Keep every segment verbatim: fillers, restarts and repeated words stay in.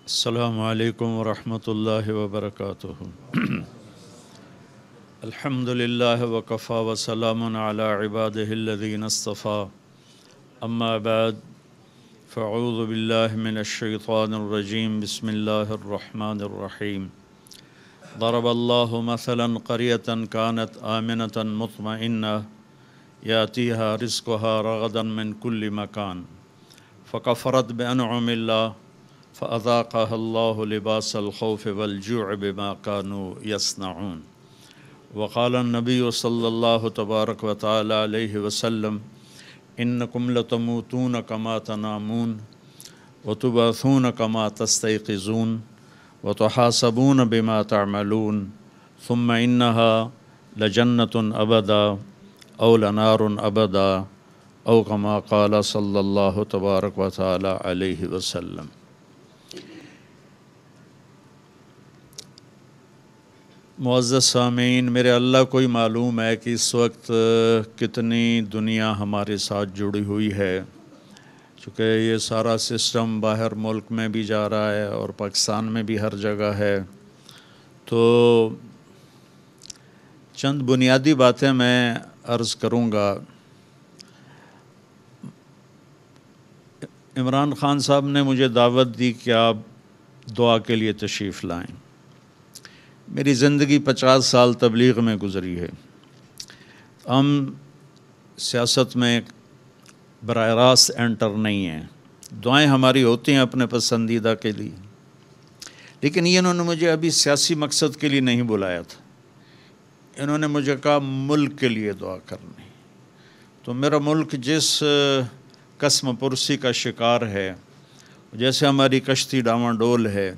السلام علیکم ورحمۃ اللہ وبرکاتہ۔ الحمد للہ وکفیٰ وسلام علی عبادہ الذین اصطفیٰ، اما بعد فاعوذ باللہ من الشیطان الرجیم، بسم اللہ الرحمن الرحیم۔ ضرب اللہ مثلا قریۃ کانت آمنۃ مطمئنہ یأتیہا رزقہا رغدا من کل مکان فکفرت بانعم اللہ فأذاقها اللہ لباس الخوف والجوع بما كانوا يصنعون۔ وقال النبی صلی اللہ تبارک و تعالی علیہ وسلم انکم لتموتون کما تنامون وتبعثون کما تستيقظون وتحاسبون بما تعملون ثم انها لجنة ابدا او لنار ابدا او کما قال صلی اللہ تبارک و تعالی علیہ وسلم۔ معزز سامعین، میرے اللہ کو ہی معلوم ہے کہ اس وقت کتنی دنیا ہمارے ساتھ جڑی ہوئی ہے، چونکہ یہ سارا سسٹم باہر ملک میں بھی جا رہا ہے اور پاکستان میں بھی ہر جگہ ہے۔ تو چند بنیادی باتیں میں عرض کروں گا۔ عمران خان صاحب نے مجھے دعوت دی کہ آپ دعا کے لیے تشریف لائیں۔ میری زندگی پچاس سال تبلیغ میں گزری ہے۔ ہم سیاست میں براہ راست انٹر نہیں ہیں، دعائیں ہماری ہوتی ہیں اپنے پسندیدہ کے لیے، لیکن یہ انہوں نے مجھے ابھی سیاسی مقصد کے لیے نہیں بلایا تھا۔ انہوں نے مجھے کہا ملک کے لیے دعا کرنی۔ تو میرا ملک جس قسم پرسی کا شکار ہے، جیسے ہماری کشتی ڈاواں ڈول ہے،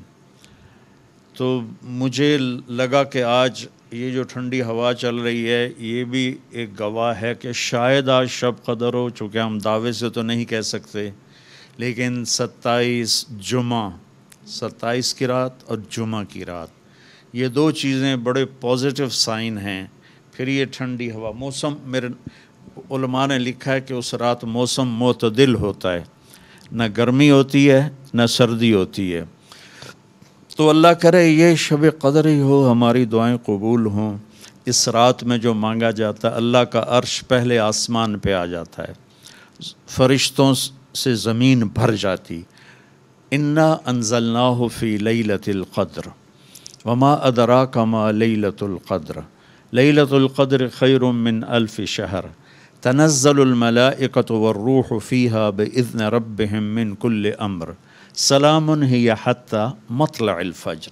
تو مجھے لگا کہ آج یہ جو ٹھنڈی ہوا چل رہی ہے یہ بھی ایک گواہ ہے کہ شاید آج شب قدر ہو، چونکہ ہم دعوے سے تو نہیں کہہ سکتے، لیکن ستائیس جمعہ ستائیس کی رات اور جمعہ کی رات، یہ دو چیزیں بڑے پازیٹیو سائن ہیں۔ پھر یہ ٹھنڈی ہوا، موسم، میرے علماء نے لکھا ہے کہ اس رات موسم معتدل ہوتا ہے، نہ گرمی ہوتی ہے نہ سردی ہوتی ہے۔ تو اللہ کرے یہ شب قدر ہی ہو، ہماری دعائیں قبول ہوں۔ اس رات میں جو مانگا جاتا ہے، اللہ کا عرش پہلے آسمان پہ آ جاتا ہے، فرشتوں سے زمین بھر جاتی۔ انا انزلناہ فی لیلۃ القدر وما ادراک ما لیلۃ القدر لیلۃ القدر خیر من الف شہر تنزل الملائکۃ والروح فیہا باذن ربہم من کل امر سلام ہی حتی مطلع الفجر۔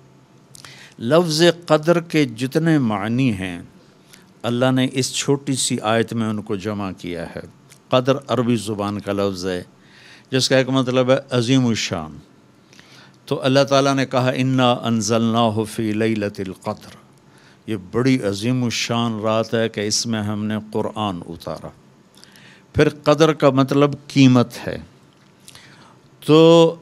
لفظ قدر کے جتنے معنی ہیں اللہ نے اس چھوٹی سی آیت میں ان کو جمع کیا ہے۔ قدر عربی زبان کا لفظ ہے جس کا ایک مطلب ہے عظیم الشان۔ تو اللہ تعالیٰ نے کہا انا انزلناہ فی لیلۃ القدر، یہ بڑی عظیم الشان رات ہے کہ اس میں ہم نے قرآن اتارا۔ پھر قدر کا مطلب قیمت ہے۔ تو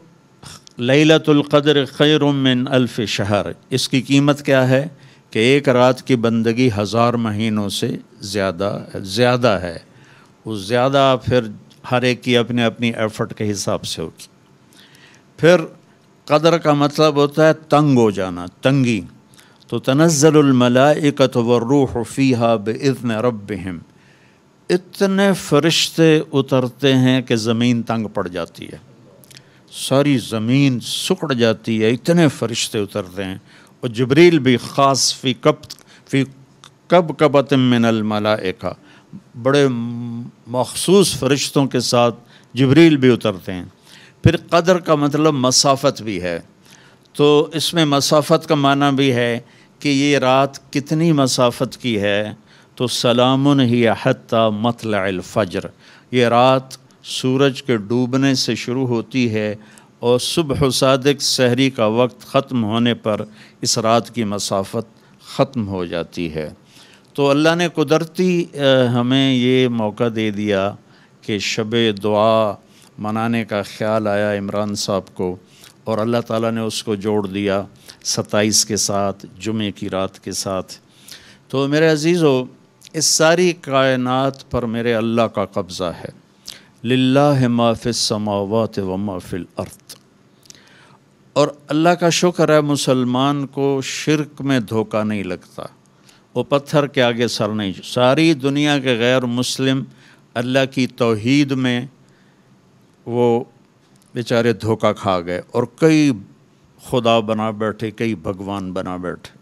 لیلۃ القدر خیر من الف شہر، اس کی قیمت کیا ہے کہ ایک رات کی بندگی ہزار مہینوں سے زیادہ زیادہ ہے۔ وہ زیادہ پھر ہر ایک کی اپنے اپنی ایفرٹ کے حساب سے ہوگی۔ پھر قدر کا مطلب ہوتا ہے تنگ ہو جانا، تنگی۔ تو تنزل الملائکۃ والروح فیہا باذن ربہم، اتنے فرشتے اترتے ہیں کہ زمین تنگ پڑ جاتی ہے، ساری زمین سکڑ جاتی ہے، اتنے فرشتے اترتے ہیں۔ اور جبریل بھی خاص فی کب فی کب کبۃ من الملائکہ، بڑے مخصوص فرشتوں کے ساتھ جبریل بھی اترتے ہیں۔ پھر قدر کا مطلب مسافت بھی ہے، تو اس میں مسافت کا معنی بھی ہے کہ یہ رات کتنی مسافت کی ہے۔ تو سلام ہی حتی مطلع الفجر، یہ رات سورج کے ڈوبنے سے شروع ہوتی ہے اور صبح صادق سحری کا وقت ختم ہونے پر اس رات کی مسافت ختم ہو جاتی ہے۔ تو اللہ نے قدرتی ہمیں یہ موقع دے دیا کہ شب دعا منانے کا خیال آیا عمران صاحب کو، اور اللہ تعالیٰ نے اس کو جوڑ دیا ستائیس کے ساتھ، جمعے کی رات کے ساتھ۔ تو میرے عزیزو، اس ساری کائنات پر میرے اللہ کا قبضہ ہے۔ للہ ما فی السماوات و ما فی الارض، اور اللہ کا شکر ہے مسلمان کو شرک میں دھوکہ نہیں لگتا، وہ پتھر کے آگے سر نہیں۔ ساری دنیا کے غیر مسلم اللہ کی توحید میں وہ بیچارے دھوکہ کھا گئے اور کئی خدا بنا بیٹھے، کئی بھگوان بنا بیٹھے۔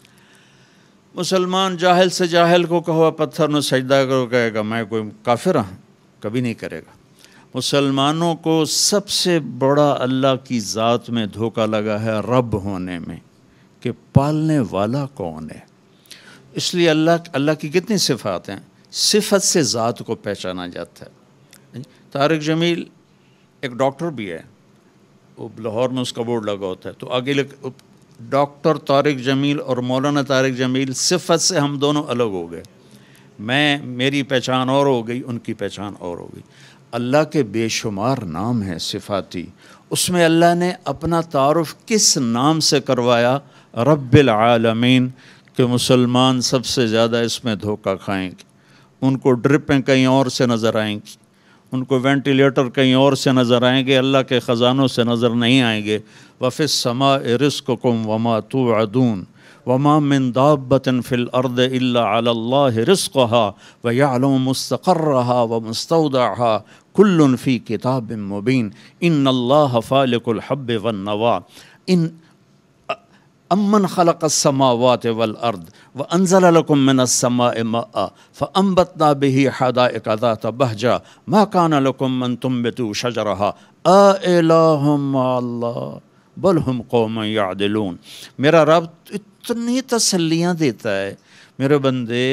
مسلمان جاہل سے جاہل کو کہو پتھر نو سجدہ کرو، کہے گا میں کوئی کافر ہوں، کبھی نہیں کرے گا۔ مسلمانوں کو سب سے بڑا اللہ کی ذات میں دھوکہ لگا ہے رب ہونے میں، کہ پالنے والا کون ہے۔ اس لیے اللہ اللہ کی کتنی صفات ہیں، صفت سے ذات کو پہچانا جاتا ہے۔ طارق جمیل ایک ڈاکٹر بھی ہے، وہ لاہور میں اس کا بورڈ لگا ہوتا ہے، تو آگے لکھ ڈاکٹر طارق جمیل اور مولانا طارق جمیل، صفت سے ہم دونوں الگ ہو گئے، میں میری پہچان اور ہو گئی، ان کی پہچان اور ہو گئی۔ اللہ کے بے شمار نام ہیں صفاتی، اس میں اللہ نے اپنا تعارف کس نام سے کروایا؟ رب العالمین، کہ مسلمان سب سے زیادہ اس میں دھوکہ کھائیں گے، ان کو ڈرپیں کہیں اور سے نظر آئیں گی، ان کو وینٹیلیٹر کہیں اور سے نظر آئیں گے، اللہ کے خزانوں سے نظر نہیں آئیں گے۔ وَفِي السَّمَاءِ رِزْقُكُمْ وَمَا تُوعَدُونَ وَمَا مِن دَابَّةٍ فِي الْأَرْضِ إِلَّا عَلَى اللَّهِ رِزْقُهَا وَيَعْلَمُ مُسْتَقَرَّهَا وَمُسْتَوْدَعَهَا كُلٌّ فِي كِتَابٍ مُبِينٍ إِنَّ اللَّهَ فَالِقُ الْحَبِّ وَالنَّوَىٰ إِنْ أَمَّنْ خَلَقَ السَّمَاوَاتِ وَالْأَرْضِ وَأَنزَلَ لَكُم مِّنَ السَّمَاءِ مَاءً فَأَنبَتْنَا بِهِ حَدَائِقَ ذَاتَ بَهْجَةٍ مَا كَانَ لَكُم أَن تُنبِتُوا شَجَرَهَا أَإِلَٰهٌ مَّعَ اللَّهِ بَلْ هُمْ قَوْمٌ يَعْدِلُونَ۔ میرا رب اتنی تسلیاں دیتا ہے میرے بندے۔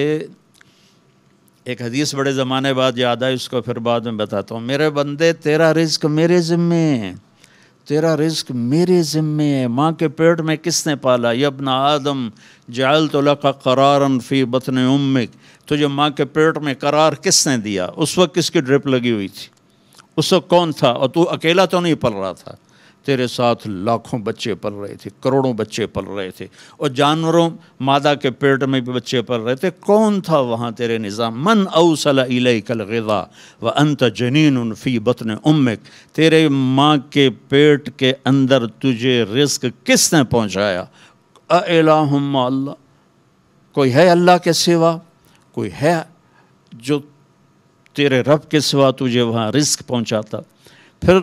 ایک حدیث بڑے زمانے بعد یاد آئی، اس کو پھر بعد میں بتاتا ہوں۔ میرے بندے تیرا رزق میرے ذمے ہے، تیرا رزق میرے ذمے ہے۔ ماں کے پیٹ میں کس نے پالا؟ یا ابن آدم جعلت لک قرارا فی بطن امک، تجھے ماں کے پیٹ میں قرار کس نے دیا؟ اس وقت کس کی ڈرپ لگی ہوئی تھی؟ اس وقت کون تھا؟ اور تو اکیلا تو نہیں پل رہا تھا، تیرے ساتھ لاکھوں بچے پل رہے تھے، کروڑوں بچے پل رہے تھے، اور جانوروں مادہ کے پیٹ میں بھی بچے پل رہے تھے۔ کون تھا وہاں تیرے نظام؟ من اوصل الیک الغذاء وانت جنین فی بطن امک، تیرے ماں کے پیٹ کے اندر تجھے رزق کس نے پہنچایا؟ االہ مع اللہ، کوئی ہے اللہ کے سوا؟ کوئی ہے جو تیرے رب کے سوا تجھے وہاں رزق پہنچاتا؟ پھر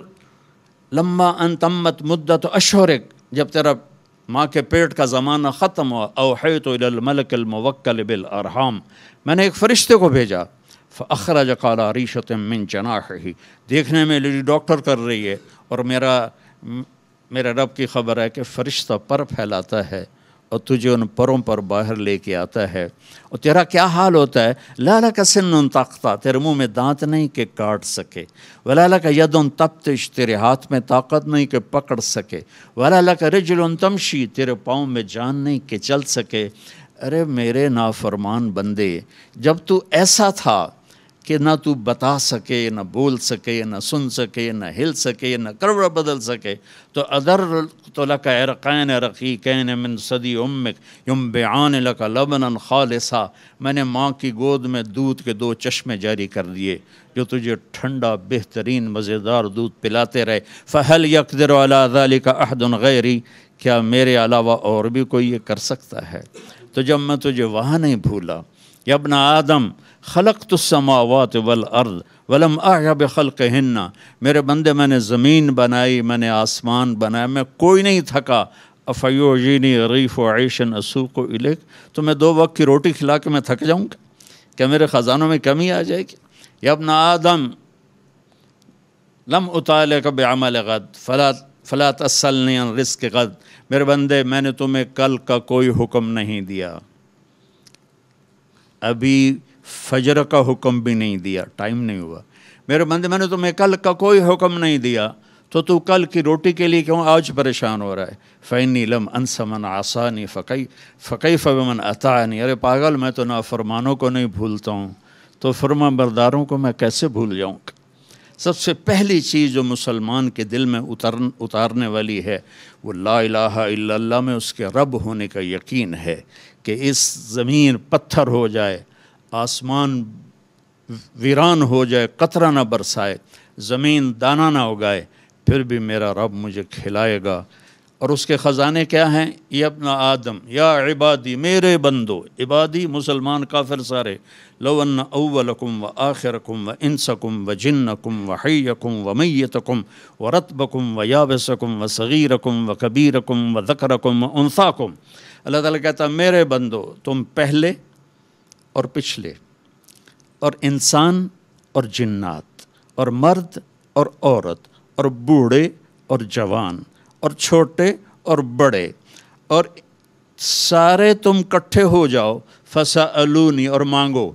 لما ان تمت مدت اشہرک، جب تیرا ماں کے پیٹ کا زمانہ ختم ہوا، اوحیت الی الملک الموکل بالارحام، میں نے ایک فرشتے کو بھیجا، فاخرج قال ریشۃ من جناحہ، دیکھنے میں لیڈی ڈاکٹر کر رہی ہے، اور میرا میرے رب کی خبر ہے کہ فرشتہ پر پھیلاتا ہے اور تجھے ان پروں پر باہر لے کے آتا ہے، اور تیرا کیا حال ہوتا ہے؟ لا لک سن طاقتا، تیرے منہ میں دانت نہیں کہ کاٹ سکے، ولا لک ید تبطش، تیرے ہاتھ میں طاقت نہیں کہ پکڑ سکے، ولا لک رجل تمشی، تیرے پاؤں میں جان نہیں کہ چل سکے۔ ارے میرے نافرمان بندے، جب تو ایسا تھا کہ نہ تو بتا سکے، نہ بول سکے، نہ سن سکے، نہ ہل سکے، نہ کروڑ بدل سکے، تو ادر تو لک عرقین رقیقین من ثدی امک ینبعان لک لبنا خالصا، میں نے ماں کی گود میں دودھ کے دو چشمے جاری کر دیے جو تجھے ٹھنڈا بہترین مزیدار دودھ پلاتے رہے۔ فہل یقدر علی ذلک احد غیری، کیا میرے علاوہ اور بھی کوئی یہ کر سکتا ہے؟ تو جب میں تجھے وہاں نہیں بھولا، یا ابن آدم خلقت السماوات والارض ولم اعی بخلقہن، میرے بندے میں نے زمین بنائی، میں نے آسمان بنایا، میں کوئی نہیں تھکا۔ افیعجینی ریف عیش اسوق الیک، تو میں دو وقت کی روٹی کھلا کے میں تھک جاؤں گا؟ کیا میرے خزانوں میں کمی آ جائے گی؟ یا ابن آدم لم اطالک بعمل غد فلا فلا تسألنی عن رزق غد، میرے بندے میں نے تمہیں کل کا کوئی حکم نہیں دیا، ابھی فجر کا حکم بھی نہیں دیا، ٹائم نہیں ہوا۔ میرے بندے میں نے تمہیں کل کا کوئی حکم نہیں دیا، تو تو کل کی روٹی کے لیے کیوں آج پریشان ہو رہا ہے؟ فَإِنِّي لَمْ أَنْسَ مَنْ عَصَانِي فَكَيْفَ بِمَنْ أَطَاعَنِي، ارے پاگل، میں تو نافرمانوں کو نہیں بھولتا ہوں، تو فرما برداروں کو میں کیسے بھول جاؤں؟ سب سے پہلی چیز جو مسلمان کے دل میں اتارنے والی ہے وہ لا الہ الا اللہ میں اس کے رب ہونے کا یقین ہے، کہ اس زمین پتھر ہو جائے، آسمان ویران ہو جائے، قطرہ نہ برسائے، زمین دانہ نہ اگائے، پھر بھی میرا رب مجھے کھلائے گا، اور اس کے خزانے کیا ہیں؟ یا ابن آدم یا عبادی، میرے بندو، عبادی مسلمان کافر سارے، لو ان اولکم و آخرکم و انسکم و جنکم و حیکم و میتکم و رتبکم و یابسکم و صغیرکم و کبیرکم و ذکرکم و انثاکم، اللہ تعالیٰ کہتا ہے میرے بندو، تم پہلے اور پچھلے اور انسان اور جنات اور مرد اور عورت اور بوڑھے اور جوان اور چھوٹے اور بڑے اور سارے تم کٹھے ہو جاؤ، فسألونی، اور مانگو۔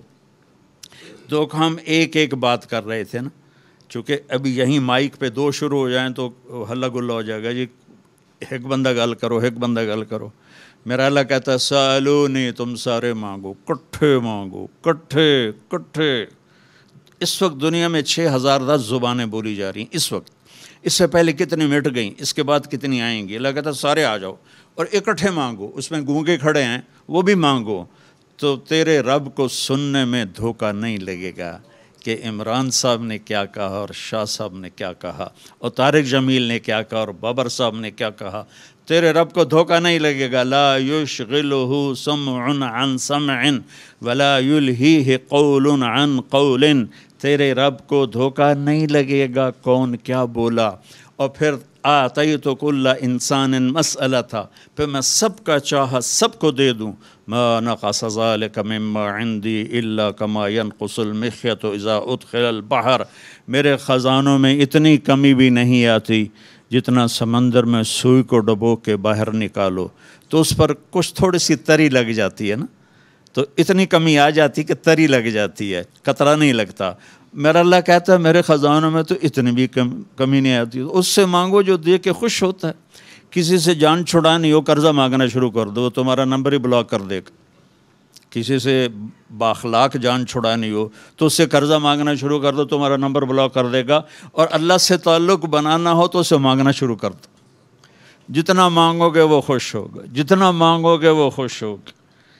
تو ہم ایک ایک بات کر رہے تھے نا، چونکہ ابھی یہیں مائک پہ دو شروع ہو جائیں تو ہلا گلا ہو جائے گا، جی ایک بندہ گل کرو ایک بندہ گل کرو۔ میرا اللہ کہتا ہے سألونی، تم سارے مانگو، کٹھے مانگو، کٹھے کٹھے۔ اس وقت دنیا میں چھ ہزار دس زبانیں بولی جا رہی ہیں اس وقت، اس سے پہلے کتنی مٹ گئیں، اس کے بعد کتنی آئیں گی۔ اللہ کہتا ہے سارے آ جاؤ اور اکٹھے مانگو۔ اس میں گونگے کھڑے ہیں وہ بھی مانگو، تو تیرے رب کو سننے میں دھوکہ نہیں لگے گا کہ عمران صاحب نے کیا کہا اور شاہ صاحب نے کیا کہا اور طارق جمیل نے کیا کہا اور بابر صاحب نے کیا کہا۔ تیرے رب کو دھوکہ نہیں لگے گا۔ لا یشغلہ سمع عن سمع ولا یلہیہ قول عن قول، تیرے رب کو دھوکہ نہیں لگے گا کون کیا بولا۔ اور پھر آتیت کل انسان مسئلۃ، پھر میں سب کا چاہا سب کو دے دوں۔ ما نقص ذلک مما عندی الا کما ینقص المخیط اذا ادخل البحر، میرے خزانوں میں اتنی کمی بھی نہیں آتی جتنا سمندر میں سوئی کو ڈبو کے باہر نکالو تو اس پر کچھ تھوڑی سی تری لگ جاتی ہے نا، تو اتنی کمی آ جاتی کہ تری لگ جاتی ہے، قطرہ نہیں لگتا۔ میرا اللہ کہتا ہے میرے خزانوں میں تو اتنی بھی کم کمی نہیں آتی، اس سے مانگو جو دے کے خوش ہوتا ہے۔ کسی سے جان چھڑانی ہو قرضہ مانگنا شروع کر دو، تمہارا نمبر ہی بلاک کر دے گا۔ کسی سے باخلاق جان چھڑانی ہو تو اس سے قرضہ مانگنا شروع کر دو، تمہارا نمبر بلاک کر دے گا۔ اور اللہ سے تعلق بنانا ہو تو اسے مانگنا شروع کر دو، جتنا مانگو گے وہ خوش ہوگا، جتنا مانگو گے وہ خوش ہوگا۔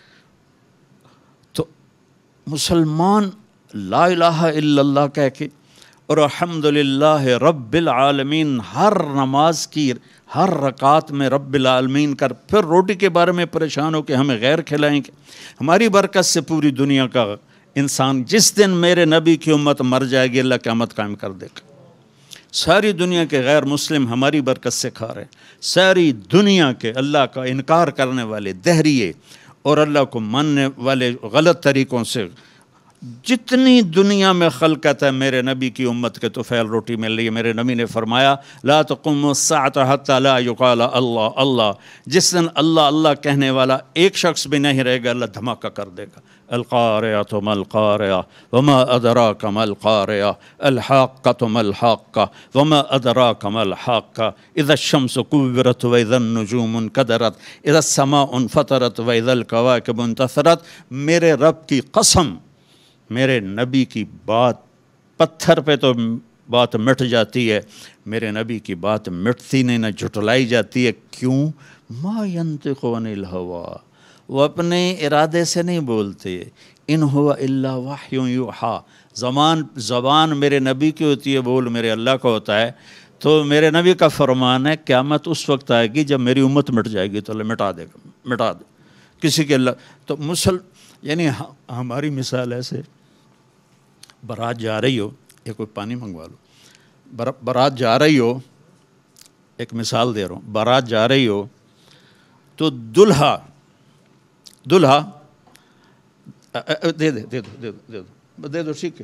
تو مسلمان لا الہ الا اللہ کہہ کے اور الحمدللہ رب العالمین ہر نماز کی ہر رکعت میں رب العالمین کر، پھر روٹی کے بارے میں پریشان ہو کہ ہمیں غیر کھلائیں گے۔ ہماری برکت سے پوری دنیا کا انسان، جس دن میرے نبی کی امت مر جائے گی اللہ قیامت قائم کر دے گا۔ ساری دنیا کے غیر مسلم ہماری برکت سے کھا رہے ہیں، ساری دنیا کے اللہ کا انکار کرنے والے دہریے اور اللہ کو ماننے والے غلط طریقوں سے جتنی دنیا میں خلقت ہے میرے نبی کی امت کے طفیل روٹی مل رہی ہے۔ میرے نبی نے فرمایا لا تقوم الساعة حتى لا يقال اللہ اللہ، جس دن اللہ اللہ کہنے والا ایک شخص بھی نہیں رہے گا اللہ دھماکہ کر دے گا۔ القارعۃ ما القارعۃ وما ادراک ما القارعۃ الحاقۃ ما الحاقۃ وما ادراک ما الحاقۃ اذا الشمس كورت واذا النجوم انکدرت اذا السماء انفطرت واذا الکواکب انتثرت۔ میرے رب کی قسم، میرے نبی کی بات پتھر پہ تو بات مٹ جاتی ہے، میرے نبی کی بات مٹتی نہیں، نہ جھٹلائی جاتی ہے۔ کیوں؟ ما ینطق عن الہویٰ، وہ اپنے ارادے سے نہیں بولتے، ان ہوا الا وحی یوحیٰ، زبان زبان میرے نبی کی ہوتی ہے، بول میرے اللہ کا ہوتا ہے۔ تو میرے نبی کا فرمان ہے قیامت اس وقت آئے گی جب میری امت مٹ جائے گی تو اللہ مٹا دے گا، مٹا دے کسی کے اللہ۔ تو مسل یعنی ہماری مثال ایسے، بارات جا رہی ہو، یہ کوئی پانی منگوا لو، بارات جا رہی ہو، ایک مثال دے رہا ہوں، بارات جا رہی ہو تو دلہا دلہا دے دے دے دو دے دو دے دو دے دو ٹھیک ہے۔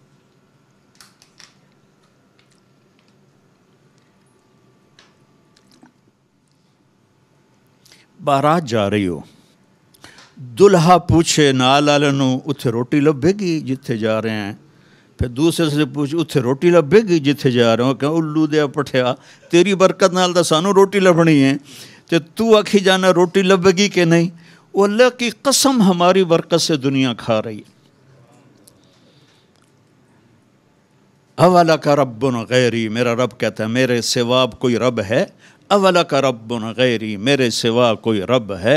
بارات جا رہی ہو، دلہا پوچھے نال والوں اتھے روٹی لبھے گی جتھے جا رہے ہیں، پھر دوسرے سے پوچھے اتھے روٹی لبھے گی جتھے جا رہے ہو، کہ الو دیا پٹھیا تیری برکت نال دا سانو روٹی لبھنی ہے تے تو آکھی جانا روٹی لبھے گی کہ نہیں۔ وہ اللہ کی قسم ہماری برکت سے دنیا کھا رہی ہے۔ اولک رب غیری، میرا رب کہتا ہے میرے سوا کوئی رب ہے؟ اولک رب غیری، میرے سوا کوئی رب ہے؟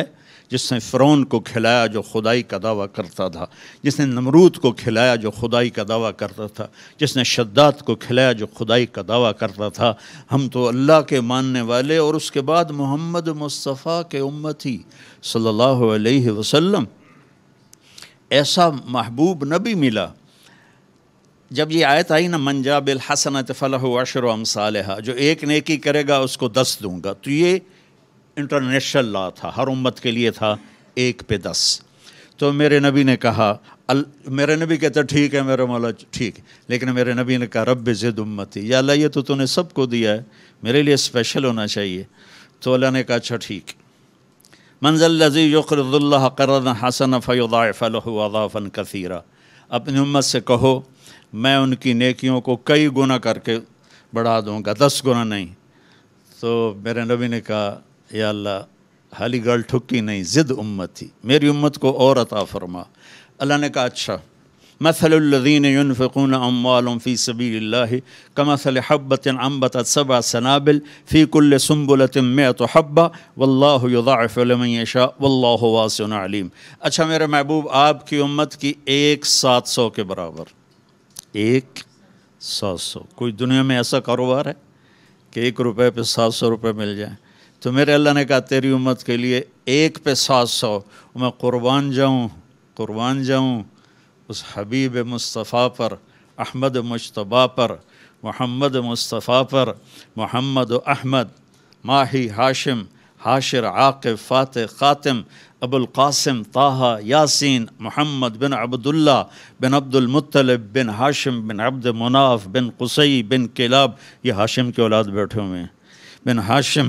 جس نے فرعون کو کھلایا جو خدائی کا دعویٰ کرتا تھا، جس نے نمرود کو کھلایا جو خدائی کا دعویٰ کرتا تھا، جس نے شداد کو کھلایا جو خدائی کا دعویٰ کرتا تھا۔ ہم تو اللہ کے ماننے والے اور اس کے بعد محمد مصطفیٰ کے امتی صلی اللہ علیہ وسلم، ایسا محبوب نبی ملا۔ جب یہ آیت آئی نا من جاء بالحسنۃ فلہ عشر امثالھا، جو ایک نیکی کرے گا اس کو دس دوں گا، تو یہ انٹرنیشنل لا تھا، ہر امت کے لیے تھا، ایک پہ دس۔ تو میرے نبی نے کہا، میرے نبی کہتا ٹھیک ہے میرے مولا ٹھیک ہے، لیکن میرے نبی نے کہا رب زد امتی، یا اللہ یہ تو تو نے سب کو دیا ہے، میرے لیے اسپیشل ہونا چاہیے۔ تو اللہ نے کہا اچھا ٹھیک، من ذا الذی یقرض اللہ قرضا حسنا فیضاعف لہ اضعافا کثیرا، اپنی امت سے کہو میں ان کی نیکیوں کو کئی گنا کر کے بڑھا دوں گا، دس گنا نہیں۔ تو میرے نبی نے کہا یا اللہ حالی گل ٹھکی نہیں، زد امتی، میری امت کو اور عطا فرما۔ اللہ نے کہا اچھا، مثل الذین ينفقون اموالهم فی سبیل اللہ کمثل حبۃ انبتت سبع سنابل فی کل سنبلۃ مئۃ حبۃ واللہ یضاعف لمن یشاء واللہ واسع علیم۔ اچھا میرے محبوب، آپ کی امت کی ایک سات سو کے برابر، ایک سات سو، کوئی دنیا میں ایسا کاروبار ہے کہ ایک روپے پہ سات سو روپے مل جائیں؟ تو میرے اللہ نے کہا تیری امت کے لیے ایک پہ سات سو، میں قربان جاؤں قربان جاؤں اس حبیب مصطفیٰ پر، احمد مجتبیٰ پر، محمد مصطفیٰ پر، محمد و احمد، ماہی ہاشم حاشر عاقب فاتح خاتم ابو القاسم طہ یاسین محمد بن عبداللہ بن عبد المطلب بن ہاشم بن عبد مناف بن قصی بن کلاب، یہ ہاشم کے اولاد بیٹھے ہوئے ہیں، بن ہاشم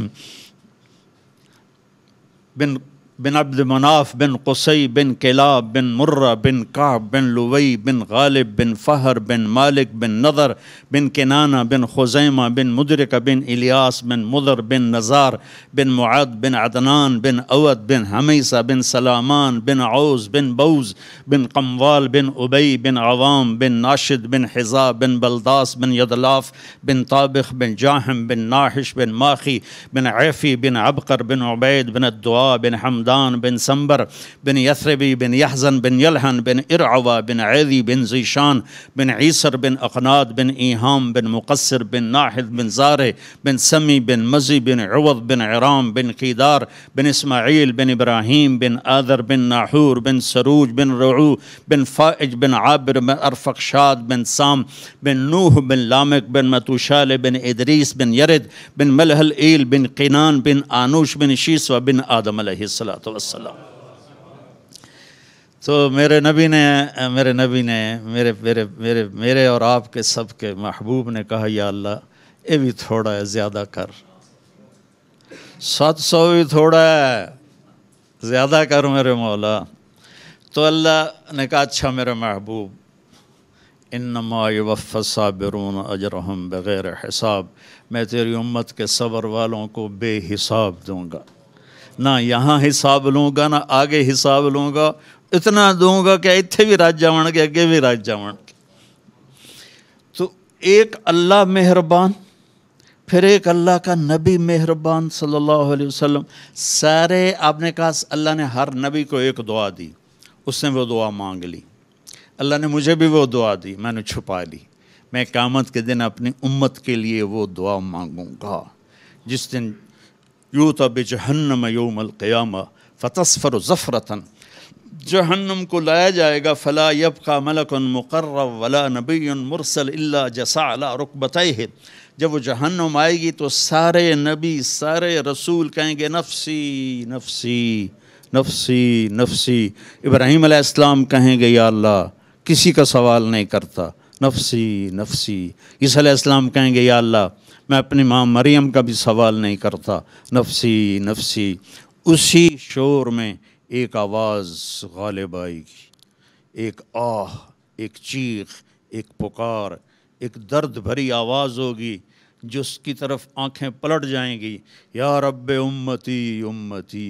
بن بن عبد مناف بن قصی بن کلاب بن مرہ بن کعب بن لوی بن غالب بن فہر بن مالک بن نضر بن کنانہ بن خزیمہ بن مدرکہ بن الیاس بن مضر بن نزار بن معد بن عدنان بن اود بن حمیسہ بن سلامان بن عوز بن بوز بن قموال بن ابی بن عوام بن ناشد بن حذا بن بلداس بن یدلاف بن طابخ بن جاہم بن ناحش بن ماخی بن عیفی بن عبقر بن عبید بن الدعاء بن حمد دان بن سمبر بن یثربی بن یحزن بن یلحن بن ارعوا بن عیدی بن زیشان بن عیسر بن اقناد بن ایہام بن مقصر بن ناحد بن زارع بن سمی بن مزی بن عوض بن عرام بن قیدار بن اسماعیل بن ابراہیم بن آذر بن ناحور بن سروج بن رعو بن فائج بن عابر بن ارفقشاد بن سام بن نوح بن لامک بن متوشال بن ادریس بن یرد بن ملحل ایل بن قینان بن آنوش بن شیسوہ بن آدم علیہ السلام والسلام۔ تو میرے نبی نے میرے نبی نے میرے میرے میرے میرے اور آپ کے سب کے محبوب نے کہا یا اللہ یہ بھی تھوڑا ہے، زیادہ کر، سات سو بھی تھوڑا ہے، زیادہ کر میرے مولا۔ تو اللہ نے کہا اچھا میرے محبوب، انما یوفی الصابرون اجرہم بغیر حساب، میں تیری امت کے صبر والوں کو بے حساب دوں گا، نہ یہاں حساب لوں گا نہ آگے حساب لوں گا، اتنا دوں گا کہ اتھے بھی راج جاون گے اگے بھی راج جاون گے۔ تو ایک اللہ مہربان، پھر ایک اللہ کا نبی مہربان صلی اللہ علیہ وسلم، سارے آپ نے کہا اللہ نے ہر نبی کو ایک دعا دی، اس نے وہ دعا مانگ لی، اللہ نے مجھے بھی وہ دعا دی، میں نے چھپا لی، میں قیامت کے دن اپنی امت کے لیے وہ دعا مانگوں گا جس دن یوتی بجہنم یوم القیامہ فتصفر زفرتاً، جہنم کو لایا جائے گا، فلا یبقى ملک مقرب ولا نبی مرسل الا جسع علی رکبتیہ، جب وہ جہنم آئے گی تو سارے نبی سارے رسول کہیں گے نفسی نفسی نفسی نفسی، ابراہیم علیہ السلام کہیں گے یا اللہ کسی کا سوال نہیں کرتا، نفسی نفسی، عیسیٰ علیہ السلام کہیں گے یا اللہ میں اپنی ماں مریم کا بھی سوال نہیں کرتا، نفسی نفسی۔ اسی شور میں ایک آواز غالب آئے گی، ایک آہ، ایک چیخ، ایک پکار، ایک درد بھری آواز ہوگی جس کی طرف آنکھیں پلٹ جائیں گی، یا رب امتی امتی،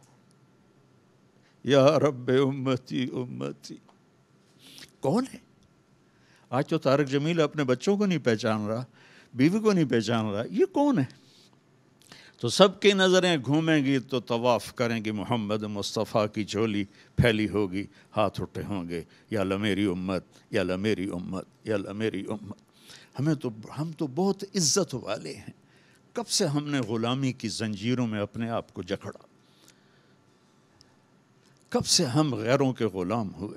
یا رب امتی امتی۔ کون ہے؟ آج تو طارق جمیل اپنے بچوں کو نہیں پہچان رہا، بیوی کو نہیں پہچان رہا، یہ کون ہے؟ تو سب کی نظریں گھومیں گی تو طواف کریں گی، محمد مصطفیٰ کی جھولی پھیلی ہوگی، ہاتھ اٹھے ہوں گے، یا اللہ میری امت، یا اللہ میری امت، یا اللہ میری امت۔ ہمیں تو ہم تو بہت عزت والے ہیں، کب سے ہم نے غلامی کی زنجیروں میں اپنے آپ کو جکڑا، کب سے ہم غیروں کے غلام ہوئے۔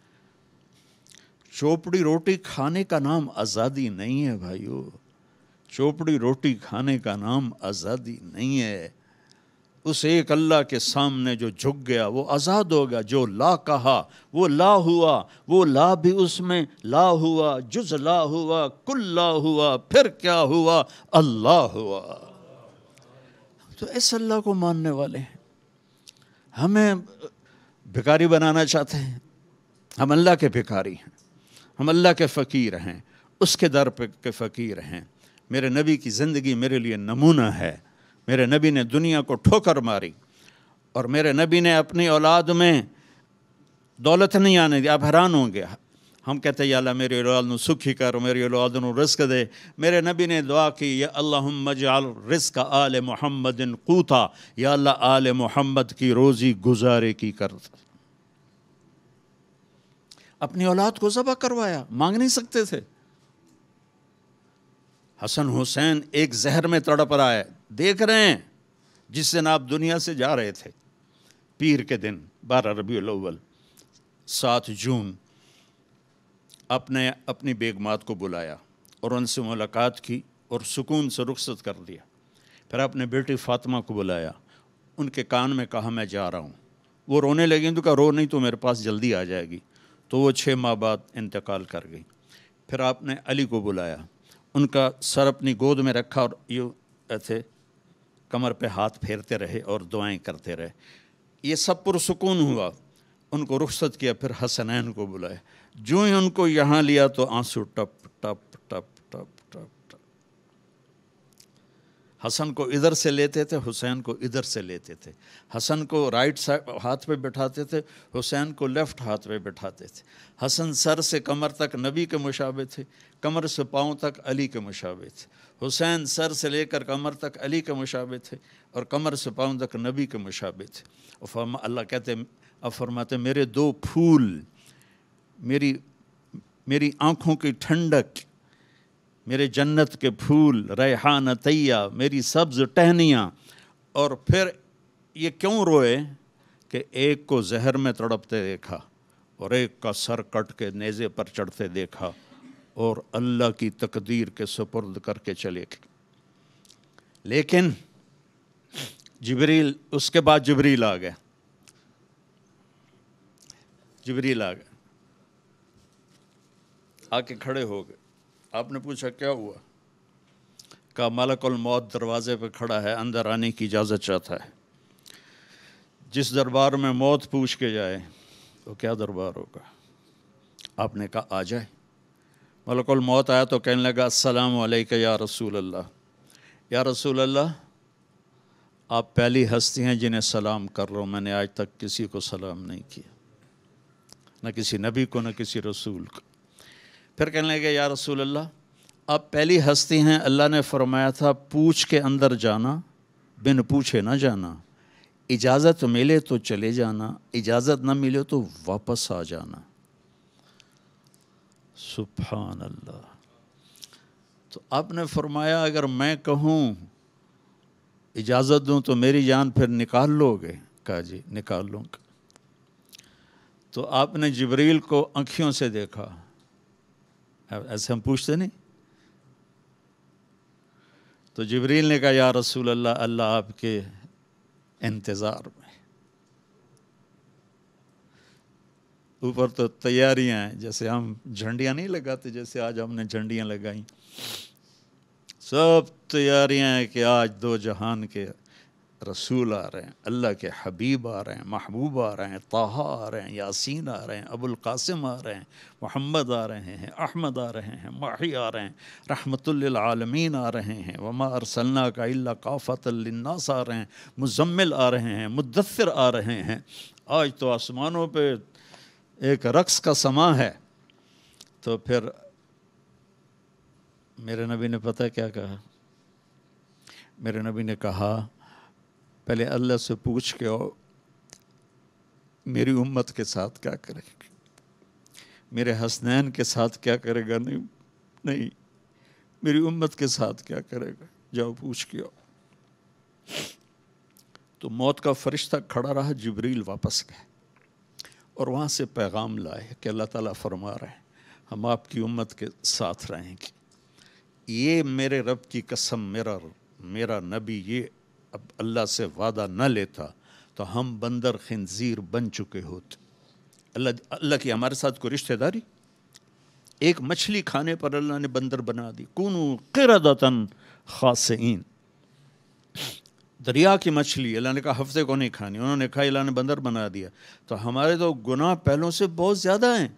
چوپڑی روٹی کھانے کا نام آزادی نہیں ہے بھائیو، چوپڑی روٹی کھانے کا نام آزادی نہیں ہے۔ اس ایک اللہ کے سامنے جو جھک گیا وہ آزاد ہو گیا، جو لا کہا وہ لا ہوا، وہ لا بھی اس میں لا ہوا، جز لا ہوا، کل لا ہوا، پھر کیا ہوا، اللہ ہوا۔ تو اس اللہ کو ماننے والے ہیں۔ ہمیں بھکاری بنانا چاہتے ہیں، ہم اللہ کے بھکاری ہیں، ہم اللہ کے فقیر ہیں، اس کے در پہ کے فقیر ہیں۔ میرے نبی کی زندگی میرے لیے نمونہ ہے۔ میرے نبی نے دنیا کو ٹھوکر ماری، اور میرے نبی نے اپنی اولاد میں دولت نہیں آنے دی۔ آپ حیران ہوں گے، ہم کہتے ہیں یا اللہ میری اولاد نو سکھی کر، میری اولاد نو رزق دے۔ میرے نبی نے دعا کی، یا اللہم اجعل رزق آل محمد قوتا، یا اللہ آل محمد کی روزی گزارے کی کر۔ اپنی اولاد کو ذبح کروایا، مانگ نہیں سکتے تھے۔ حسن حسین ایک زہر میں تڑپ رہا ہے، دیکھ رہے ہیں، جس دن آپ دنیا سے جا رہے تھے، پیر کے دن بارہ ربیع الاول سات جون، اپنے اپنی بیگمات کو بلایا اور ان سے ملاقات کی اور سکون سے رخصت کر دیا۔ پھر اپنے بیٹی فاطمہ کو بلایا، ان کے کان میں کہا میں جا رہا ہوں۔ وہ رونے لگیں تو کہا رو نہیں تو میرے پاس جلدی آ جائے گی۔ تو وہ چھ ماہ بعد انتقال کر گئی۔ پھر آپ نے علی کو بلایا، ان کا سر اپنی گود میں رکھا اور یوں ایسے کمر پہ ہاتھ پھیرتے رہے اور دعائیں کرتے رہے۔ یہ سب پرسکون ہوا، ان کو رخصت کیا۔ پھر حسنین کو بلایا، جو ہی ان کو یہاں لیا تو آنسو ٹپ ٹپ ٹپ ٹپ ٹپ ٹپ۔ حسن کو ادھر سے لیتے تھے، حسین کو ادھر سے لیتے تھے۔ حسن کو رائٹ سائڈ ہاتھ پہ بٹھاتے تھے، حسین کو لیفٹ ہاتھ پہ بٹھاتے تھے۔ حسن سر سے کمر تک نبی کے مشابہ تھے، کمر سے پاؤں تک علی کے مشابہ تھے۔ حسین سر سے لے کر کمر تک علی کے مشابہ تھے، اور کمر سے پاؤں تک نبی کے مشابہ تھے۔ اور فرما اللہ کہتے اب فرماتے میرے دو پھول، میری میری آنکھوں کی ٹھنڈک، میرے جنت کے پھول ریحان طیہ، میری سبز ٹہنیاں۔ اور پھر یہ کیوں روئے کہ ایک کو زہر میں تڑپتے دیکھا اور ایک کا سر کٹ کے نیزے پر چڑھتے دیکھا، اور اللہ کی تقدیر کے سپرد کر کے چلے گئے۔ لیکن جبریل، اس کے بعد جبریل آ گیا، جبریل آ گیا، آ کے کھڑے ہو گئے۔ آپ نے پوچھا کیا ہوا؟ کہا ملک الموت دروازے پہ کھڑا ہے، اندر آنے کی اجازت چاہتا ہے۔ جس دربار میں موت پوچھ کے جائے وہ کیا دربار ہوگا؟ آپ نے کہا آ جائے۔ ملک الموت آیا تو کہنے لگا السلام علیکہ یا رسول اللہ، یا رسول اللہ آپ پہلی ہستی ہیں جنہیں سلام کر رہا ہوں، میں نے آج تک کسی کو سلام نہیں کیا، نہ کسی نبی کو نہ کسی رسول کو۔ پھر کہنے لگے یا رسول اللہ آپ پہلی ہستی ہیں، اللہ نے فرمایا تھا پوچھ کے اندر جانا، بن پوچھے نہ جانا، اجازت ملے تو چلے جانا، اجازت نہ ملے تو واپس آ جانا۔ سبحان اللہ۔ تو آپ نے فرمایا اگر میں کہوں اجازت دوں تو میری جان پھر نکال لو گے؟ کہا جی نکال لوں گا۔ تو آپ نے جبریل کو آنکھیوں سے دیکھا، ایسے ہم پوچھتے نہیں؟ تو جبریل نے کہا یا رسول اللہ اللہ آپ کے انتظار میں۔ اوپر تو تیاریاں ہیں، جیسے ہم جھنڈیاں نہیں لگاتے، جیسے آج ہم نے جھنڈیاں لگائیں، سب تیاریاں ہیں کہ آج دو جہان کے رسول آ رہے ہیں، اللہ کے حبیب آ رہے ہیں، محبوب آ رہے ہیں، طٰہٰ آ رہے ہیں، یاسین آ رہے ہیں، ابو القاسم آ رہے ہیں، محمد آ رہے ہیں، احمد آ رہے ہیں، ماہی آ رہے ہیں، رحمت للعالمین آ رہے ہیں، وما ارسلناک الا کافۃ للناس آ رہے ہیں، مزمل آ رہے ہیں، مدثر آ رہے ہیں۔ آج تو آسمانوں پہ ایک رقص کا سماں ہے۔ تو پھر میرے نبی نے پتہ کیا کہا؟ میرے نبی نے کہا پہلے اللہ سے پوچھ کے آؤ میری امت کے ساتھ کیا کرے گا، میرے حسنین کے ساتھ کیا کرے گا، نہیں نہیں میری امت کے ساتھ کیا کرے گا، جاؤ پوچھ کے آؤ۔ تو موت کا فرشتہ کھڑا رہا، جبریل واپس گئے اور وہاں سے پیغام لائے کہ اللہ تعالیٰ فرما رہے ہیں ہم آپ کی امت کے ساتھ رہیں گے۔ یہ میرے رب کی قسم، میرا میرا نبی یہ اب اللہ سے وعدہ نہ لیتا تو ہم بندر خنزیر بن چکے ہوتے۔ اللہ اللہ کی ہمارے ساتھ کوئی رشتہ داری؟ ایک مچھلی کھانے پر اللہ نے بندر بنا دی، کونو قردۃ خاسئین، دریا کی مچھلی اللہ نے کہا ہفتے کو نہیں کھانی، انہوں نے کہا اللہ نے بندر بنا دیا۔ تو ہمارے تو گناہ پہلوں سے بہت زیادہ ہیں۔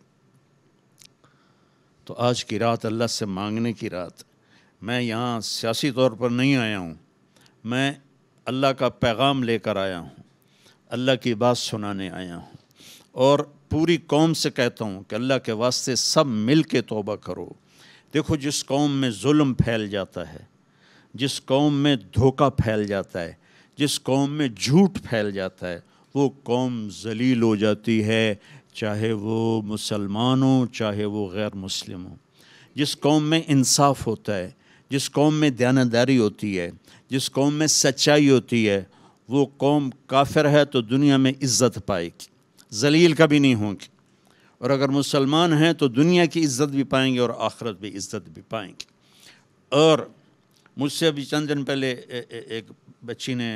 تو آج کی رات اللہ سے مانگنے کی رات، میں یہاں سیاسی طور پر نہیں آیا ہوں، میں اللہ کا پیغام لے کر آیا ہوں، اللہ کی بات سنانے آیا ہوں، اور پوری قوم سے کہتا ہوں کہ اللہ کے واسطے سب مل کے توبہ کرو۔ دیکھو جس قوم میں ظلم پھیل جاتا ہے، جس قوم میں دھوکہ پھیل جاتا ہے، جس قوم میں جھوٹ پھیل جاتا ہے، وہ قوم ذلیل ہو جاتی ہے، چاہے وہ مسلمان ہو چاہے وہ غیر مسلم ہو۔ جس قوم میں انصاف ہوتا ہے، جس قوم میں دیانتداری ہوتی ہے، جس قوم میں سچائی ہوتی ہے، وہ قوم کافر ہے تو دنیا میں عزت پائے گی، ذلیل کبھی نہیں ہوں گی، اور اگر مسلمان ہیں تو دنیا کی عزت بھی پائیں گے اور آخرت بھی عزت بھی پائیں گے۔ اور مجھ سے ابھی چند دن پہلے ایک بچی نے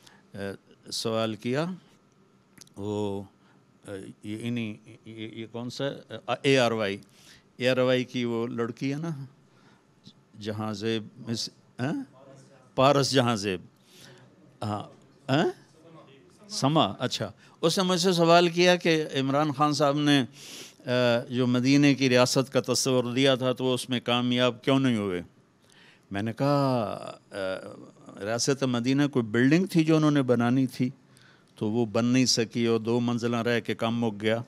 سوال کیا، وہ یہ انہیں یہ کون سا A R Y A R Y کی وہ لڑکی ہے نا، جہاں زیب پارس جہاں زیب، ہاں سما، اچھا، اس نے مجھ سے سوال کیا کہ عمران خان صاحب نے جو مدینہ کی ریاست کا تصور دیا تھا تو وہ اس میں کامیاب کیوں نہیں ہوئے؟ میں نے کہا ریاست مدینہ کوئی بلڈنگ تھی جو انہوں نے بنانی تھی تو وہ بن نہیں سکی اور دو منزلہ رہ کے کام مک گیا۔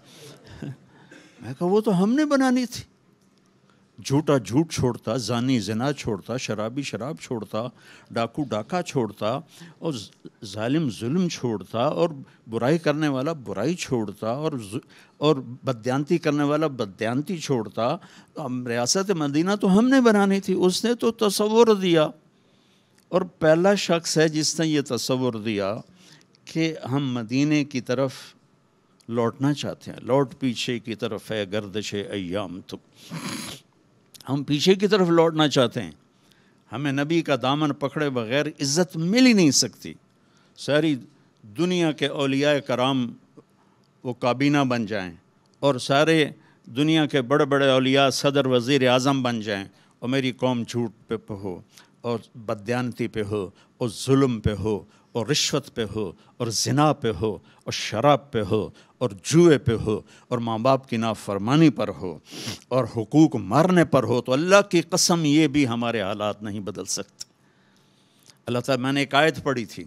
میں کہا وہ تو ہم نے بنانی تھی۔ جھوٹا جھوٹ چھوڑتا، زانی زنا چھوڑتا، شرابی شراب چھوڑتا، ڈاکو ڈاکہ چھوڑتا، اور ظالم ظلم چھوڑتا، اور برائی کرنے والا برائی چھوڑتا، اور اور بددیانتی کرنے والا بددیانتی چھوڑتا۔ ریاست مدینہ تو ہم نے بنانی تھی، اس نے تو تصور دیا، اور پہلا شخص ہے جس نے یہ تصور دیا کہ ہم مدینے کی طرف لوٹنا چاہتے ہیں۔ لوٹ پیچھے کی طرف ہے گردش ایام، تو ہم پیچھے کی طرف لوٹنا چاہتے ہیں۔ ہمیں نبی کا دامن پکڑے بغیر عزت مل ہی نہیں سکتی۔ ساری دنیا کے اولیاء کرام وہ کابینہ بن جائیں، اور سارے دنیا کے بڑے بڑے اولیاء صدر وزیر اعظم بن جائیں، اور میری قوم جھوٹ پہ ہو، اور بددیانتی پہ ہو، اور ظلم پہ ہو، اور رشوت پہ ہو، اور زنا پہ ہو، اور شراب پہ ہو، اور جوئے پہ ہو، اور ماں باپ کی نافرمانی پر ہو، اور حقوق مارنے پر ہو، تو اللہ کی قسم یہ بھی ہمارے حالات نہیں بدل سکتے۔ اللہ تعالیٰ، میں نے ایک آیت پڑھی تھی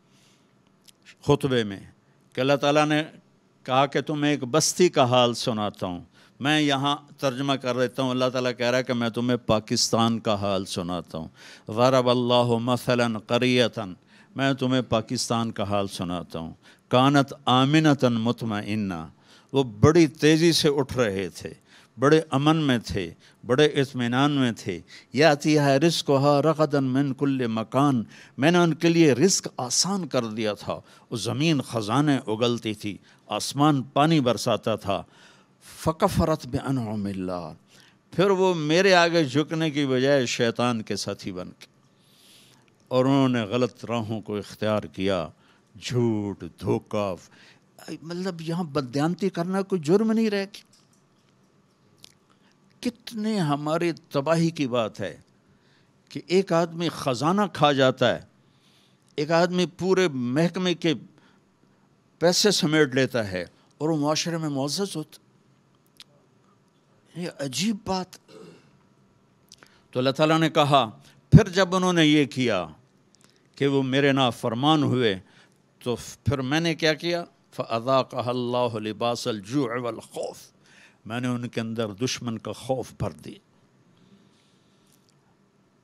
خطبے میں کہ اللہ تعالیٰ نے کہا کہ تمہیں ایک بستی کا حال سناتا ہوں۔ میں یہاں ترجمہ کر دیتا ہوں، اللہ تعالیٰ کہہ رہا ہے کہ میں تمہیں پاکستان کا حال سناتا ہوں۔ ضرب اللہ مثلا قریۃ، میں تمہیں پاکستان کا حال سناتا ہوں۔ کانت آمنۃ مطمئنہ، وہ بڑی تیزی سے اٹھ رہے تھے، بڑے امن میں تھے، بڑے اطمینان میں تھے۔ یاتیہا رزقہا رغدا من کل مکان، میں نے ان کے لیے رزق آسان کر دیا تھا، وہ زمین خزانے اگلتی تھی، آسمان پانی برساتا تھا۔ فکفرت بانعم اللہ، پھر وہ میرے آگے جھکنے کی بجائے شیطان کے ساتھی بن کے، اور انہوں نے غلط راہوں کو اختیار کیا، جھوٹ، دھوکہ۔ مطلب یہاں بددیانتی کرنا کوئی جرم نہیں رہ گیا۔ کتنے ہماری تباہی کی بات ہے کہ ایک آدمی خزانہ کھا جاتا ہے، ایک آدمی پورے محکمے کے پیسے سمیٹ لیتا ہے اور وہ معاشرے میں معزز ہوتا۔ یہ عجیب بات۔ تو اللہ تعالیٰ نے کہا پھر جب انہوں نے یہ کیا کہ وہ میرے نافرمان ہوئے، تو پھر میں نے کیا کیا؟ فَأَذَاقَهَا اللَّهُ لِبَاسَ الْجُوعِ وَالْخَوْفِ، میں نے ان کے اندر دشمن کا خوف بھر دی۔